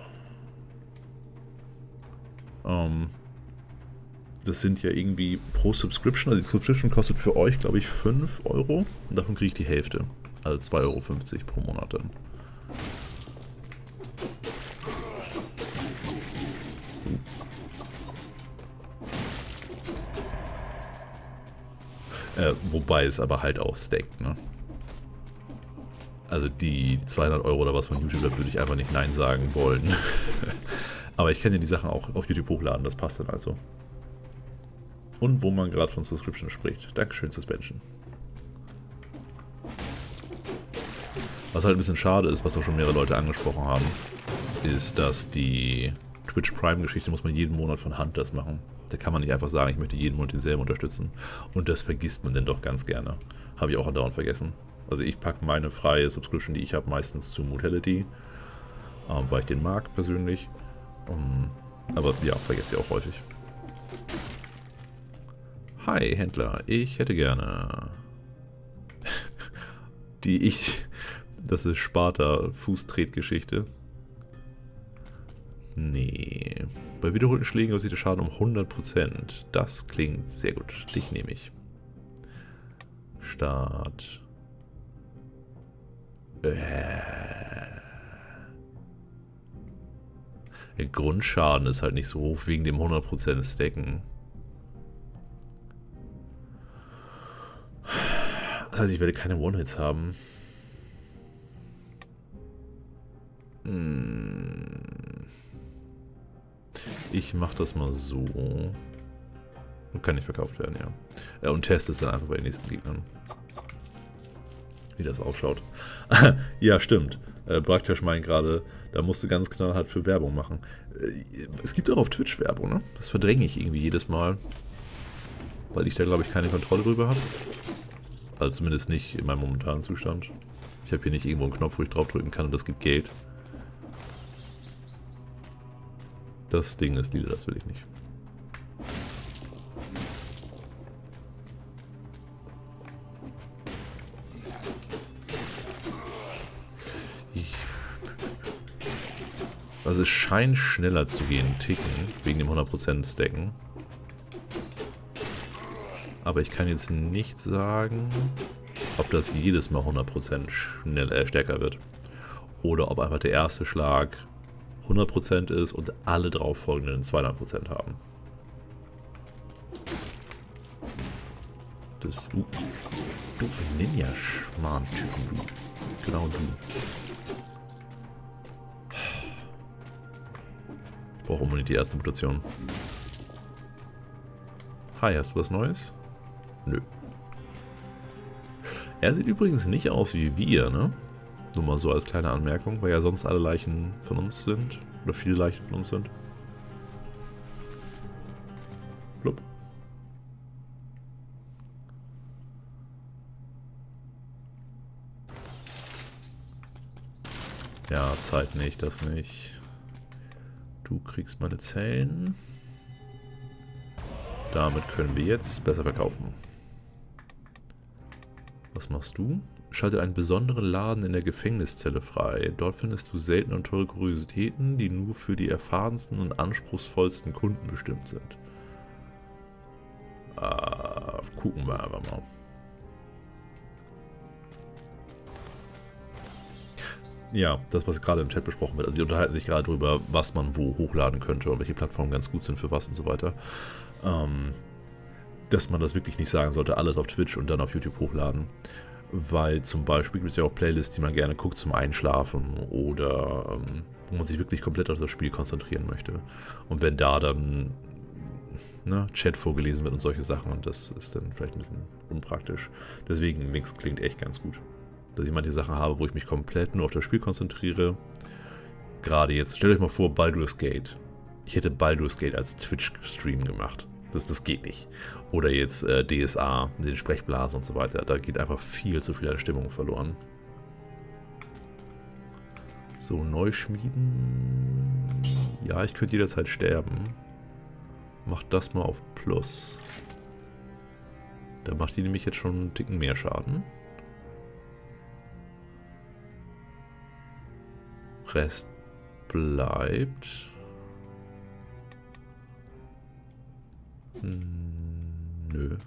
Ähm, das sind ja irgendwie pro Subscription. Also die Subscription kostet für euch, glaube ich, fünf Euro. Und davon kriege ich die Hälfte. Also zwei Euro fünfzig pro Monat dann. Äh, wobei es aber halt auch stackt, ne? Also die zweihundert Euro oder was von YouTube, da würde ich einfach nicht Nein sagen wollen. Aber ich kann ja die Sachen auch auf YouTube hochladen, das passt dann also. Und wo man gerade von Subscription spricht. Dankeschön, Suspension. Was halt ein bisschen schade ist, was auch schon mehrere Leute angesprochen haben, ist, dass die Twitch Prime-Geschichte muss man jeden Monat von Hand das machen. Da kann man nicht einfach sagen, ich möchte jeden Monat denselben unterstützen. Und das vergisst man denn doch ganz gerne. Habe ich auch andauernd vergessen. Also ich packe meine freie Subscription, die ich habe, meistens zu Mutality, ähm, weil ich den mag persönlich. Um, aber ja, vergesse ich auch häufig. Hi Händler, ich hätte gerne die ich, das ist Sparta Fußtretgeschichte. Nee. Bei wiederholten Schlägen aussieht der Schaden um hundert Prozent. Das klingt sehr gut. Dich nehme ich. Start. Äh. Der Grundschaden ist halt nicht so hoch wegen dem hundert Prozent Stacken. Das heißt, ich werde keine One-Hits haben. Ich mache das mal so. Und kann nicht verkauft werden, ja. Und teste es dann einfach bei den nächsten Gegnern. Wie das ausschaut. Ja, stimmt. Äh, Braktasch meint gerade, da musst du ganz knallhart für Werbung machen. Äh, es gibt auch auf Twitch Werbung, ne? Das verdränge ich irgendwie jedes Mal. Weil ich da, glaube ich, keine Kontrolle drüber habe. Also zumindest nicht in meinem momentanen Zustand. Ich habe hier nicht irgendwo einen Knopf, wo ich draufdrücken kann und das gibt Geld. Das Ding ist lila, das will ich nicht. Ich also es scheint schneller zu gehen, ticken, wegen dem hundert Prozent Stacken. Aber ich kann jetzt nicht sagen, ob das jedes Mal hundert Prozent schnell, äh, stärker wird. Oder ob einfach der erste Schlag hundert Prozent ist und alle darauf folgenden zweihundert Prozent haben. Das, uh, doofe Ninja-Schmarrn-Typen, du. Genau du. Ich brauche unbedingt die erste Mutation. Hi, hast du was Neues? Nö. Er sieht übrigens nicht aus wie wir, ne? Nur mal so als kleine Anmerkung, weil ja sonst alle Leichen von uns sind. Oder viele Leichen von uns sind. Blub. Ja, Zeit nicht, das nicht. Du kriegst meine Zellen. Damit können wir jetzt besser verkaufen. Was machst du? Schalte einen besonderen Laden in der Gefängniszelle frei. Dort findest du seltene und teure Kuriositäten, die nur für die erfahrensten und anspruchsvollsten Kunden bestimmt sind. Ah, gucken wir einfach mal. Ja, das, was gerade im Chat besprochen wird. Also, die unterhalten sich gerade darüber, was man wo hochladen könnte und welche Plattformen ganz gut sind für was und so weiter. Ähm, dass man das wirklich nicht sagen sollte, alles auf Twitch und dann auf YouTube hochladen. Weil zum Beispiel gibt es ja auch Playlists, die man gerne guckt zum Einschlafen oder ähm, wo man sich wirklich komplett auf das Spiel konzentrieren möchte. Und wenn da dann ne, Chat vorgelesen wird und solche Sachen, und das ist dann vielleicht ein bisschen unpraktisch. Deswegen, Mix klingt echt ganz gut. Dass ich manche Sachen habe, wo ich mich komplett nur auf das Spiel konzentriere. Gerade jetzt, stellt euch mal vor, Baldur's Gate. Ich hätte Baldur's Gate als Twitch-Stream gemacht. Das, das geht nicht. Oder jetzt äh, D S A mit den Sprechblasen und so weiter. Da geht einfach viel zu viel an Stimmung verloren. So, neu schmieden. Ja, ich könnte jederzeit sterben. Macht das mal auf Plus. Da macht die nämlich jetzt schon einen Ticken mehr Schaden. Rest bleibt. Nö.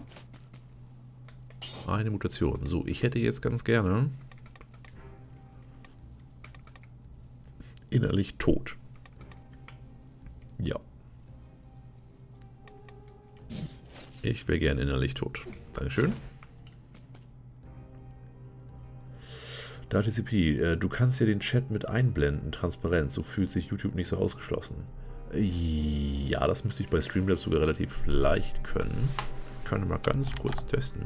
Eine Mutation. So, ich hätte jetzt ganz gerne innerlich tot. Ja. Ich wäre gerne innerlich tot. Dankeschön. DarTCP, äh, du kannst ja den Chat mit einblenden, transparent, so fühlt sich YouTube nicht so ausgeschlossen. Ja, das müsste ich bei Streamlabs sogar relativ leicht können. Ich kann mal ganz kurz testen.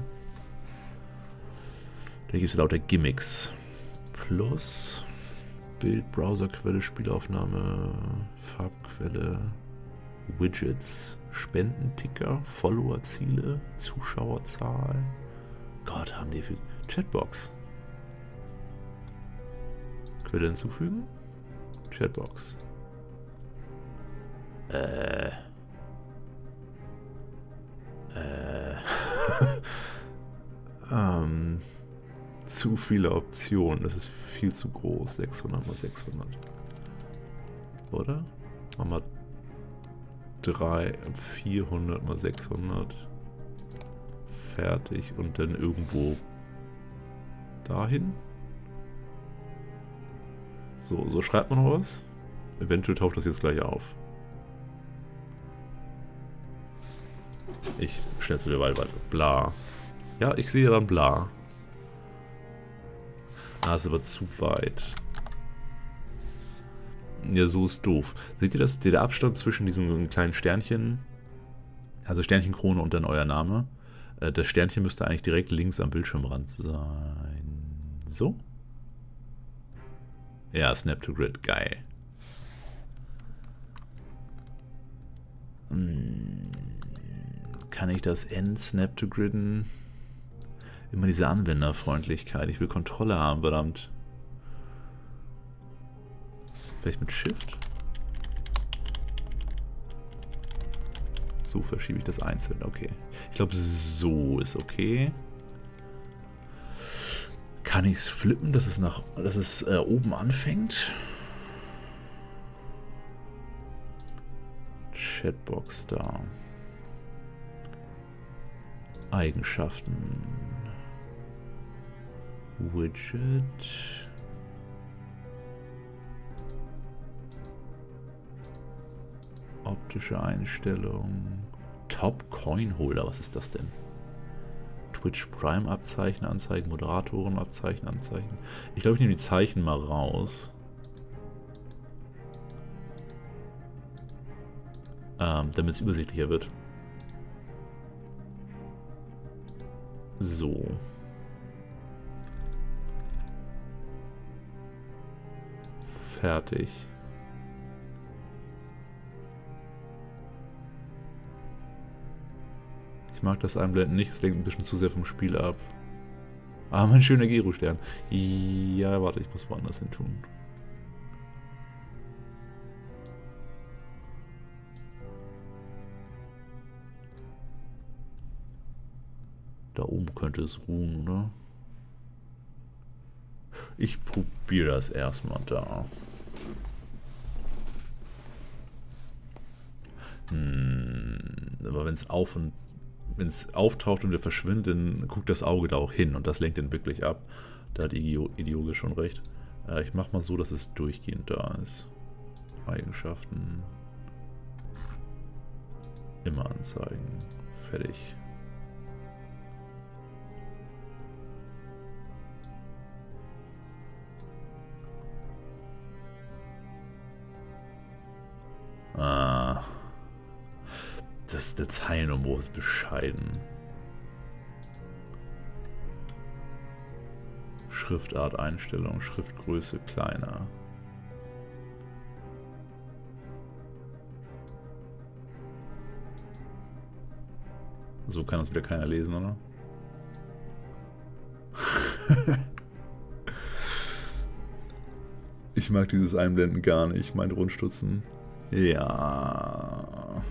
Da gibt es lauter Gimmicks. Plus Bild, Browserquelle, Spielaufnahme, Farbquelle, Widgets, Spendenticker, Followerziele, Zuschauerzahl. Gott, haben die viel. Chatbox. Quelle hinzufügen. Chatbox. Äh. Äh. ähm. Zu viele Optionen. Das ist viel zu groß. sechshundert mal sechshundert. Oder? Machen wir drei, vierhundert mal sechshundert. Fertig. Und dann irgendwo dahin. So, so schreibt man noch was. Eventuell taucht das jetzt gleich auf. Ich schnell zu der Wahl weiter. Bla. Ja, ich sehe dann bla. Ah, ist aber zu weit. Ja, so ist doof. Seht ihr das? Der Abstand zwischen diesen kleinen Sternchen, also Sternchenkrone und dann euer Name. Das Sternchen müsste eigentlich direkt links am Bildschirmrand sein. So? Ja, Snap to Grid, geil. Hm. Kann ich das N-Snap to Gridden? Immer diese Anwenderfreundlichkeit. Ich will Kontrolle haben, verdammt. Vielleicht mit Shift? So verschiebe ich das einzeln. Okay. Ich glaube, so ist okay. Kann ich es flippen, dass es nach, dass es äh, oben anfängt? Chatbox da. Eigenschaften. Widget. Optische Einstellung. Top Coin Holder, was ist das denn? Twitch Prime Abzeichen anzeigen, Moderatoren Abzeichen anzeigen. Ich glaube, ich nehme die Zeichen mal raus. Ähm, damit es übersichtlicher wird. So. fertig. Ich mag das Einblenden nicht, es lenkt ein bisschen zu sehr vom Spiel ab. Ah, mein schöner Gero-Stern. Ja, warte, ich muss woanders hin tun. Da oben könnte es ruhen, oder? Ich probiere das erstmal da. Hm, aber wenn es auf und wenn es auftaucht und wieder verschwindet, dann guckt das Auge da auch hin und das lenkt den wirklich ab. Da hat Idioge schon recht. Äh, ich mache mal so, dass es durchgehend da ist. Eigenschaften. Immer anzeigen. Fertig. Ah. Das Detailniveau ist bescheiden. Schriftart Einstellung, Schriftgröße kleiner. So kann das wieder keiner lesen, oder? Ich mag dieses Einblenden gar nicht, mein Rundstutzen. Ja.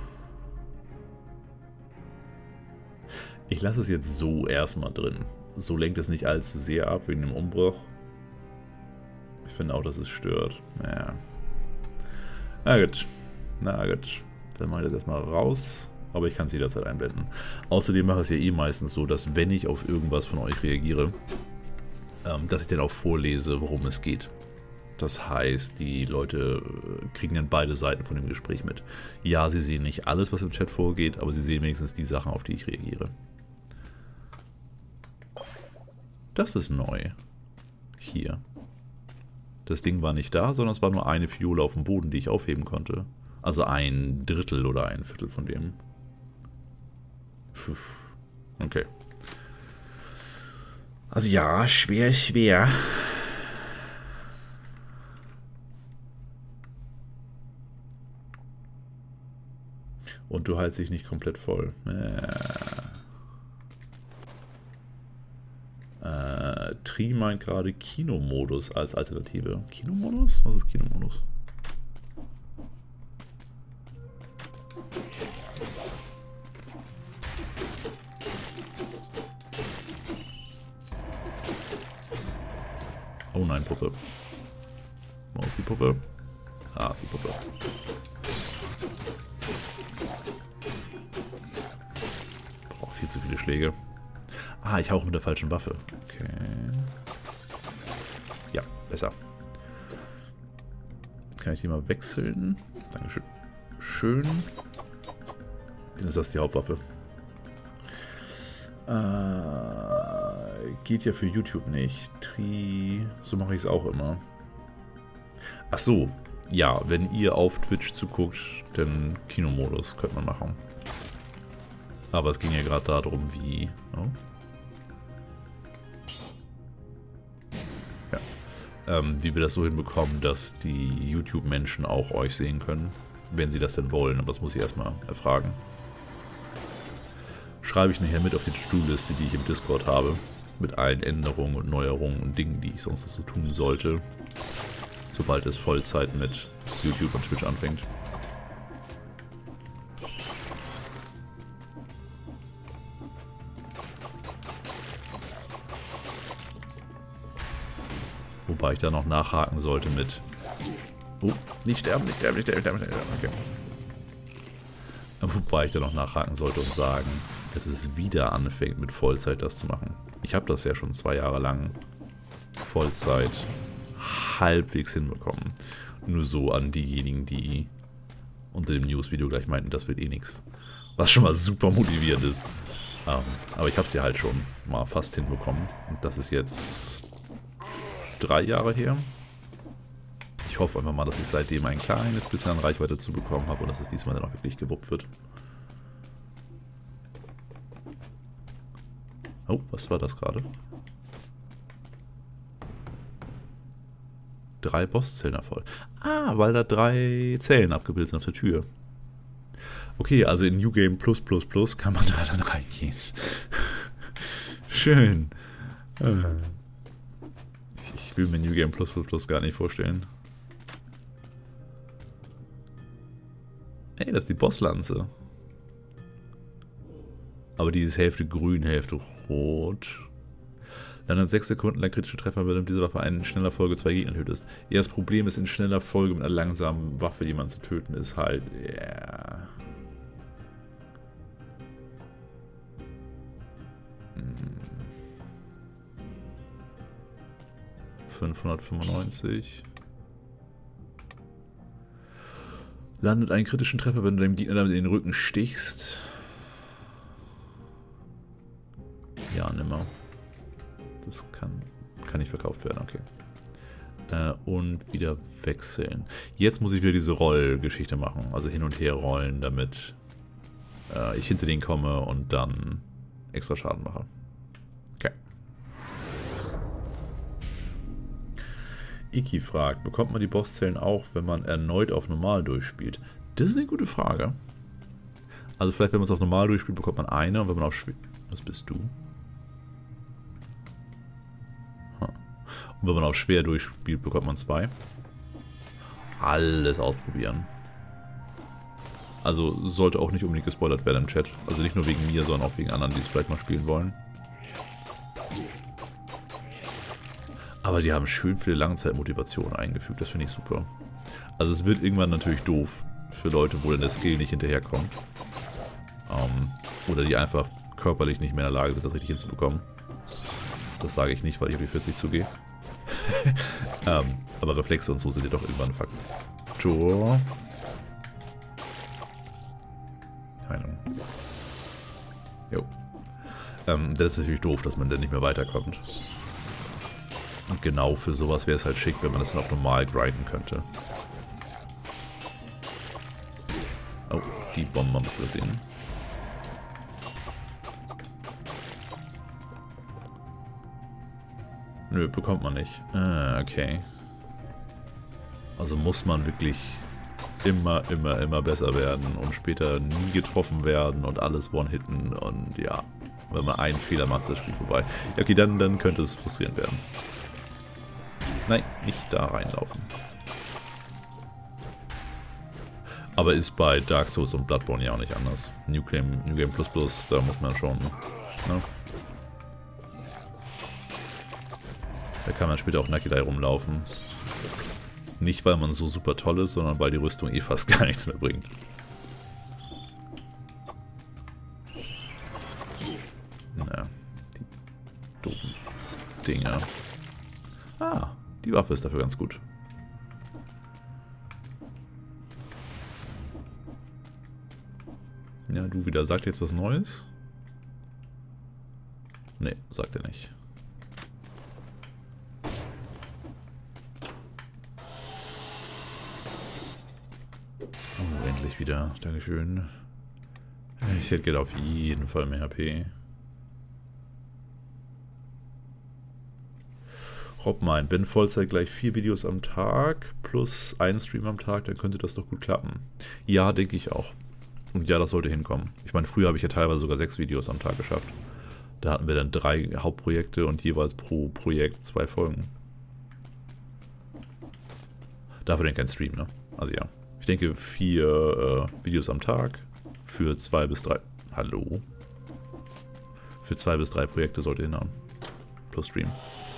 Ich lasse es jetzt so erstmal drin. So lenkt es nicht allzu sehr ab wegen dem Umbruch. Ich finde auch, dass es stört. Naja. Na gut. Na gut. Dann mache ich das erstmal raus. Aber ich kann es jederzeit einblenden. Außerdem mache ich es ja eh meistens so, dass wenn ich auf irgendwas von euch reagiere, ähm, dass ich dann auch vorlese, worum es geht. Das heißt, die Leute kriegen dann beide Seiten von dem Gespräch mit. Ja, sie sehen nicht alles, was im Chat vorgeht, aber sie sehen wenigstens die Sachen, auf die ich reagiere. Das ist neu. Hier. Das Ding war nicht da, sondern es war nur eine Fiole auf dem Boden, die ich aufheben konnte. Also ein Drittel oder ein Viertel von dem. Puh. Okay. Also ja, schwer, schwer. Und du hältst dich nicht komplett voll. Äh. Äh, Tri meint gerade Kinomodus als Alternative. Kinomodus? Was ist Kinomodus? Oh nein, Puppe. Wo ist die Puppe? Ah, ist die Puppe. Braucht viel zu viele Schläge. Ah, ich hauche mit der falschen Waffe. Okay. Ja, besser. Kann ich die mal wechseln? Dankeschön. Schön. Dann ist das die Hauptwaffe. Äh, geht ja für YouTube nicht. Tri. So mache ich es auch immer. Ach so. Ja, wenn ihr auf Twitch zuguckt, dann Kinomodus könnte man machen. Aber es ging ja gerade darum, wie... Oh. Ja. Ähm, wie wir das so hinbekommen, dass die YouTube-Menschen auch euch sehen können, wenn sie das denn wollen. Aber das muss ich erstmal erfragen. Schreibe ich nachher mit auf die To-Do-Liste, die ich im Discord habe. Mit allen Änderungen und Neuerungen und Dingen, die ich sonst noch so tun sollte. Sobald es Vollzeit mit YouTube und Twitch anfängt. Wobei ich da noch nachhaken sollte mit... Oh, nicht sterben, nicht sterben, nicht sterben, nicht sterben, okay. Wobei ich da noch nachhaken sollte und sagen, dass es wieder anfängt mit Vollzeit das zu machen. Ich habe das ja schon zwei Jahre lang Vollzeit halbwegs hinbekommen. Nur so an diejenigen, die unter dem News-Video gleich meinten, das wird eh nichts. Was schon mal super motivierend ist. Ähm, aber ich habe es ja halt schon mal fast hinbekommen. Und das ist jetzt drei Jahre her. Ich hoffe einfach mal, dass ich seitdem ein kleines bisschen an Reichweite zu bekommen habe und dass es diesmal dann auch wirklich gewuppt wird. Oh, was war das gerade? drei Bosszellen voll. Ah, weil da drei Zellen abgebildet sind auf der Tür. Okay, also in New Game Plus Plus Plus kann man da dann reingehen. Schön. Ich will mir New Game Plus Plus Plus gar nicht vorstellen. Ey, das ist die Bosslanze. Aber die ist Hälfte grün, Hälfte rot. Dann in sechs Sekunden lang kritische Treffer, wenn du mit dieser Waffe in schneller Folge zwei Gegner tötest. Ja, das Problem ist, in schneller Folge mit einer langsamen Waffe jemanden zu töten, ist halt... Yeah. fünfhundertfünfundneunzig. Landet einen kritischen Treffer, wenn du dem Gegner damit in den Rücken stichst. Ja, nimmer. Das kann, kann nicht verkauft werden, okay. Äh, und wieder wechseln. Jetzt muss ich wieder diese Rollgeschichte machen. Also hin und her rollen, damit äh, ich hinter den komme und dann extra Schaden mache. Okay. Iki fragt, bekommt man die Bosszellen auch, wenn man erneut auf Normal durchspielt? Das ist eine gute Frage. Also vielleicht, wenn man es auf Normal durchspielt, bekommt man eine und wenn man auf schwer... Was bist du? Und wenn man auf schwer durchspielt, bekommt man zwei. Alles ausprobieren. Also sollte auch nicht unbedingt gespoilert werden im Chat. Also nicht nur wegen mir, sondern auch wegen anderen, die es vielleicht mal spielen wollen. Aber die haben schön viele Langzeitmotivationen eingefügt. Das finde ich super. Also es wird irgendwann natürlich doof für Leute, wo dann der Skill nicht hinterherkommt. Ähm, oder die einfach körperlich nicht mehr in der Lage sind, das richtig hinzubekommen. Das sage ich nicht, weil ich auf die vierzig zugehe. ähm, aber Reflexe und so sind ja doch irgendwann ein Fakt. Tor. Heilung. Jo. Ähm, das ist natürlich doof, dass man dann nicht mehr weiterkommt. Und genau für sowas wäre es halt schick, wenn man das dann auf normal grinden könnte. Oh, die Bombe haben wir gesehen. Nö, bekommt man nicht. Ah, okay. Also muss man wirklich immer, immer, immer besser werden und später nie getroffen werden und alles one-hitten und ja, wenn man einen Fehler macht, ist das Spiel vorbei. Ja, okay, dann, dann könnte es frustrierend werden. Nein, nicht da reinlaufen. Aber ist bei Dark Souls und Bloodborne ja auch nicht anders. New Game, New Game Plus Plus, da muss man schon... Ne? Da kann man später auch nackig rumlaufen. Nicht, weil man so super toll ist, sondern weil die Rüstung eh fast gar nichts mehr bringt. Na, die doofen Dinger. Ah, die Waffe ist dafür ganz gut. Ja, du wieder. Sagt jetzt was Neues? Nee, sagt er nicht. Oh, endlich wieder. Dankeschön. Ich hätte gerne auf jeden Fall mehr H P. Rob meint, wenn Vollzeit gleich vier Videos am Tag plus ein Stream am Tag, dann könnte das doch gut klappen. Ja, denke ich auch. Und ja, das sollte hinkommen. Ich meine, früher habe ich ja teilweise sogar sechs Videos am Tag geschafft. Da hatten wir dann drei Hauptprojekte und jeweils pro Projekt zwei Folgen. Dafür dann kein Stream, ne? Also ja. Ich denke, vier äh, Videos am Tag für zwei bis drei... Hallo? Für zwei bis drei Projekte sollte hinhauen. Plus Stream.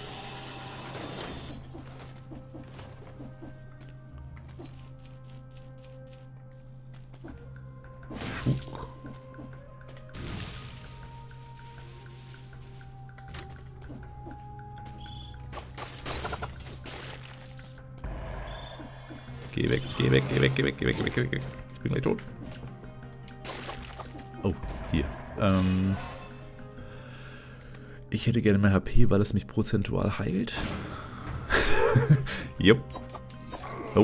Schuk. Geh weg, geh weg, geh weg, geh weg, geh weg, geh weg, geh weg. Ich bin gleich tot. Oh, hier. Ähm, ich hätte gerne mehr H P, weil es mich prozentual heilt. Jupp. Oh.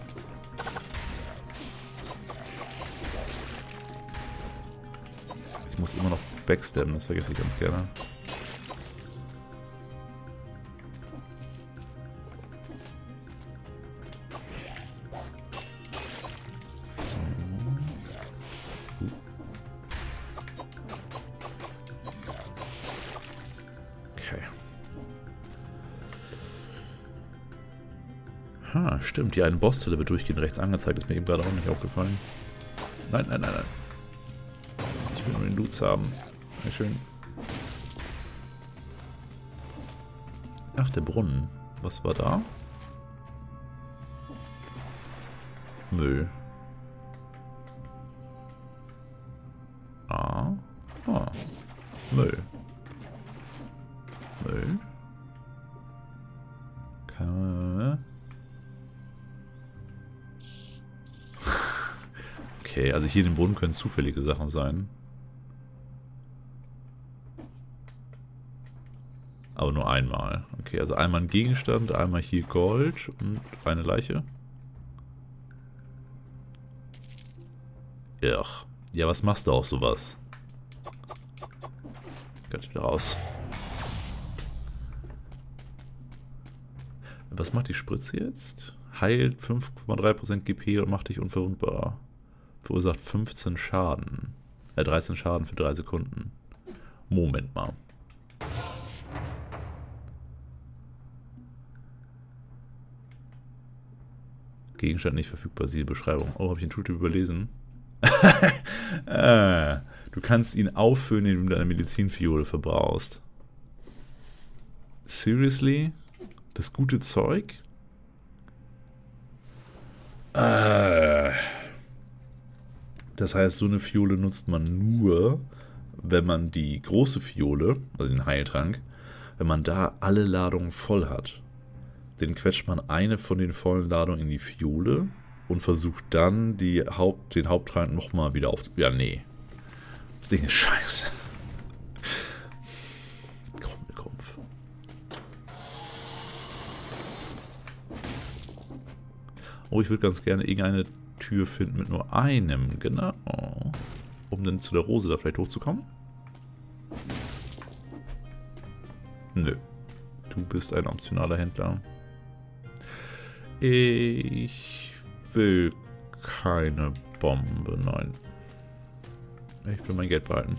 Ich muss immer noch backstabben, das vergesse ich ganz gerne. Ha, stimmt. Die eine Bosszelle wird durchgehend rechts angezeigt. Ist mir eben gerade auch nicht aufgefallen. Nein, nein, nein, nein. Ich will nur den Loot haben. Sehr schön. Ach, der Brunnen. Was war da? Müll. Ah. Ah. Müll. Müll. Kann... Okay, also hier in dem Brunnen können zufällige Sachen sein. Aber nur einmal. Okay, also einmal ein Gegenstand, einmal hier Gold und eine Leiche. Ach. Ja, was machst du auch sowas? Geht wieder raus. Was macht die Spritze jetzt? Heilt fünf Komma drei Prozent G P und macht dich unverwundbar. Verursacht fünfzehn Schaden. Äh, dreizehn Schaden für drei Sekunden. Moment mal. Gegenstand nicht verfügbar, siehe Beschreibung. Oh, habe ich den Tooltip überlesen? ah, du kannst ihn auffüllen, indem du deine Medizinfiole verbrauchst. Seriously? Das gute Zeug? Ah. Das heißt, so eine Fiole nutzt man nur, wenn man die große Fiole, also den Heiltrank, wenn man da alle Ladungen voll hat. Den quetscht man eine von den vollen Ladungen in die Fiole und versucht dann die Haupt, den Haupttrank nochmal wieder auf... Ja, nee. Das Ding ist scheiße. Krummelkrumpf. Oh, ich würde ganz gerne irgendeine Tür finden mit nur einem, genau. Um dann zu der Rose da vielleicht hochzukommen. Nö. Du bist ein optionaler Händler. Ich will keine Bombe, nein. Ich will mein Geld behalten.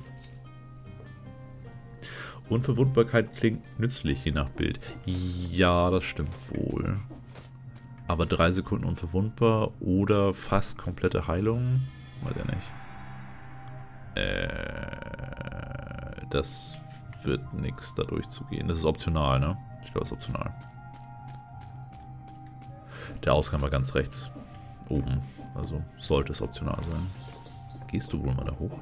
Unverwundbarkeit klingt nützlich, je nach Bild. Ja, das stimmt wohl. Aber drei Sekunden unverwundbar oder fast komplette Heilung? Weiß ja nicht. Äh, das wird nichts, da durchzugehen. Das ist optional, ne? Ich glaube, das ist optional. Der Ausgang war ganz rechts. Oben. Also sollte es optional sein. Gehst du wohl mal da hoch?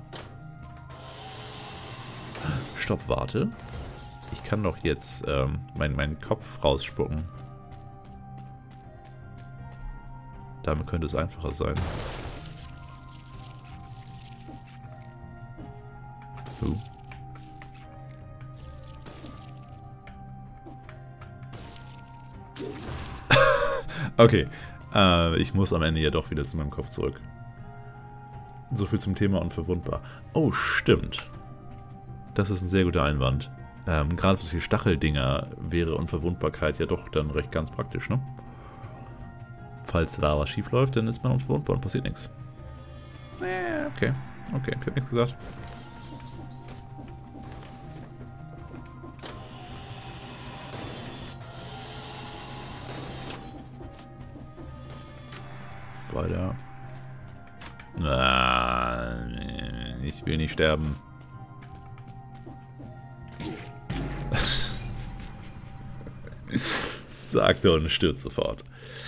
Stopp, warte. Ich kann doch jetzt ähm, meinen mein Kopf rausspucken. Damit könnte es einfacher sein. Uh. Okay, äh, ich muss am Ende ja doch wieder zu meinem Kopf zurück. So viel zum Thema unverwundbar. Oh, stimmt. Das ist ein sehr guter Einwand. Ähm, gerade für so viele Stacheldinger wäre Unverwundbarkeit ja doch dann recht ganz praktisch, ne? Falls da was schief läuft, dann ist man unverwundbar und passiert nichts. Äh, okay, okay, ich hab nichts gesagt. Weiter. Ah, ich will nicht sterben. Sagt er und stirbt sofort.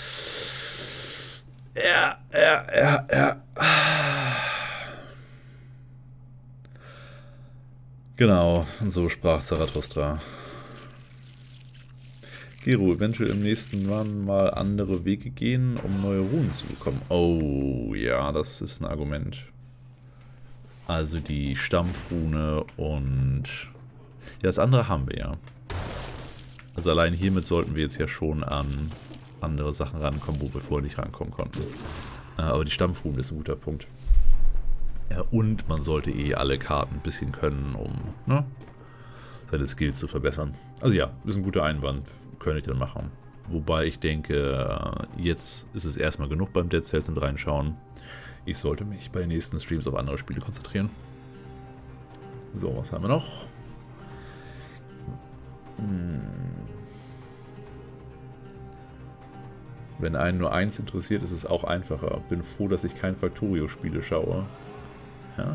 Ja, ja, ja, ja. Genau, so sprach Zarathustra. Gero, eventuell im nächsten Run mal andere Wege gehen, um neue Runen zu bekommen. Oh, ja, das ist ein Argument. Also die Stampfrune und... Ja, das andere haben wir ja. Also allein hiermit sollten wir jetzt ja schon an andere Sachen rankommen, wo wir vorher nicht rankommen konnten. Aber die Stampfrune ist ein guter Punkt. Ja, und man sollte eh alle Karten ein bisschen können, um ne, seine Skills zu verbessern. Also ja, ist ein guter Einwand. Könnte ich dann machen. Wobei ich denke, jetzt ist es erstmal genug beim Dead Cells und reinschauen. Ich sollte mich bei den nächsten Streams auf andere Spiele konzentrieren. So, was haben wir noch? Hm. Wenn einen nur eins interessiert, ist es auch einfacher. Bin froh, dass ich kein Factorio-Spiele schaue. Ja?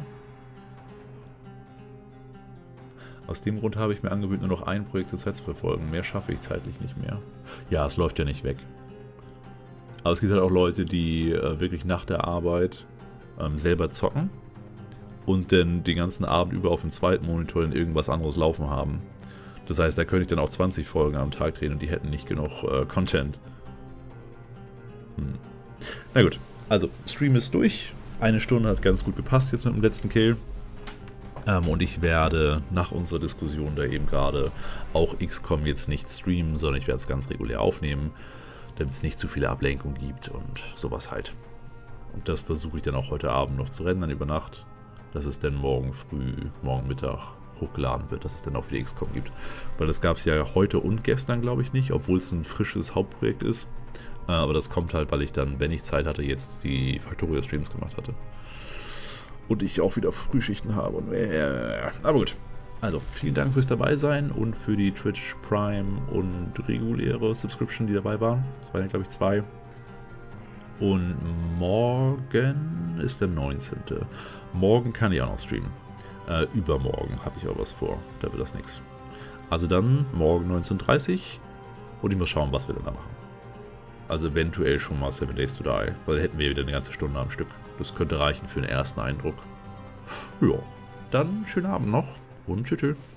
Aus dem Grund habe ich mir angewöhnt, nur noch ein Projekt zur Zeit zu verfolgen. Mehr schaffe ich zeitlich nicht mehr. Ja, es läuft ja nicht weg. Aber es gibt halt auch Leute, die äh, wirklich nach der Arbeit ähm, selber zocken und dann den ganzen Abend über auf dem zweiten Monitor in irgendwas anderes laufen haben. Das heißt, da könnte ich dann auch zwanzig Folgen am Tag drehen und die hätten nicht genug äh, Content. Hm. Na gut, also Stream ist durch. Eine Stunde hat ganz gut gepasst jetzt mit dem letzten Kill. Ähm, und ich werde nach unserer Diskussion da eben gerade auch X COM jetzt nicht streamen, sondern ich werde es ganz regulär aufnehmen, damit es nicht zu viele Ablenkungen gibt und sowas halt. Und das versuche ich dann auch heute Abend noch zu rendern über Nacht, dass es dann morgen früh, morgen Mittag hochgeladen wird, dass es dann auch wieder X COM gibt. Weil das gab es ja heute und gestern, glaube ich, nicht, obwohl es ein frisches Hauptprojekt ist. Äh, aber das kommt halt, weil ich dann, wenn ich Zeit hatte, jetzt die Factorio-Streams gemacht hatte. Und ich auch wieder Frühschichten habe. Und, äh, aber gut. Also, vielen Dank fürs Dabeisein und für die Twitch Prime und reguläre Subscription, die dabei waren. Das waren ja, glaube ich, zwei. Und morgen ist der neunzehnte Morgen kann ich auch noch streamen. Äh, übermorgen habe ich auch was vor. Da wird das nichts. Also dann morgen neunzehn Uhr dreißig und ich muss schauen, was wir dann da machen. Also eventuell schon mal Seven Days to Die, weil hätten wir wieder eine ganze Stunde am Stück. Das könnte reichen für einen ersten Eindruck. Ja, dann schönen Abend noch und tschüss. tschüss.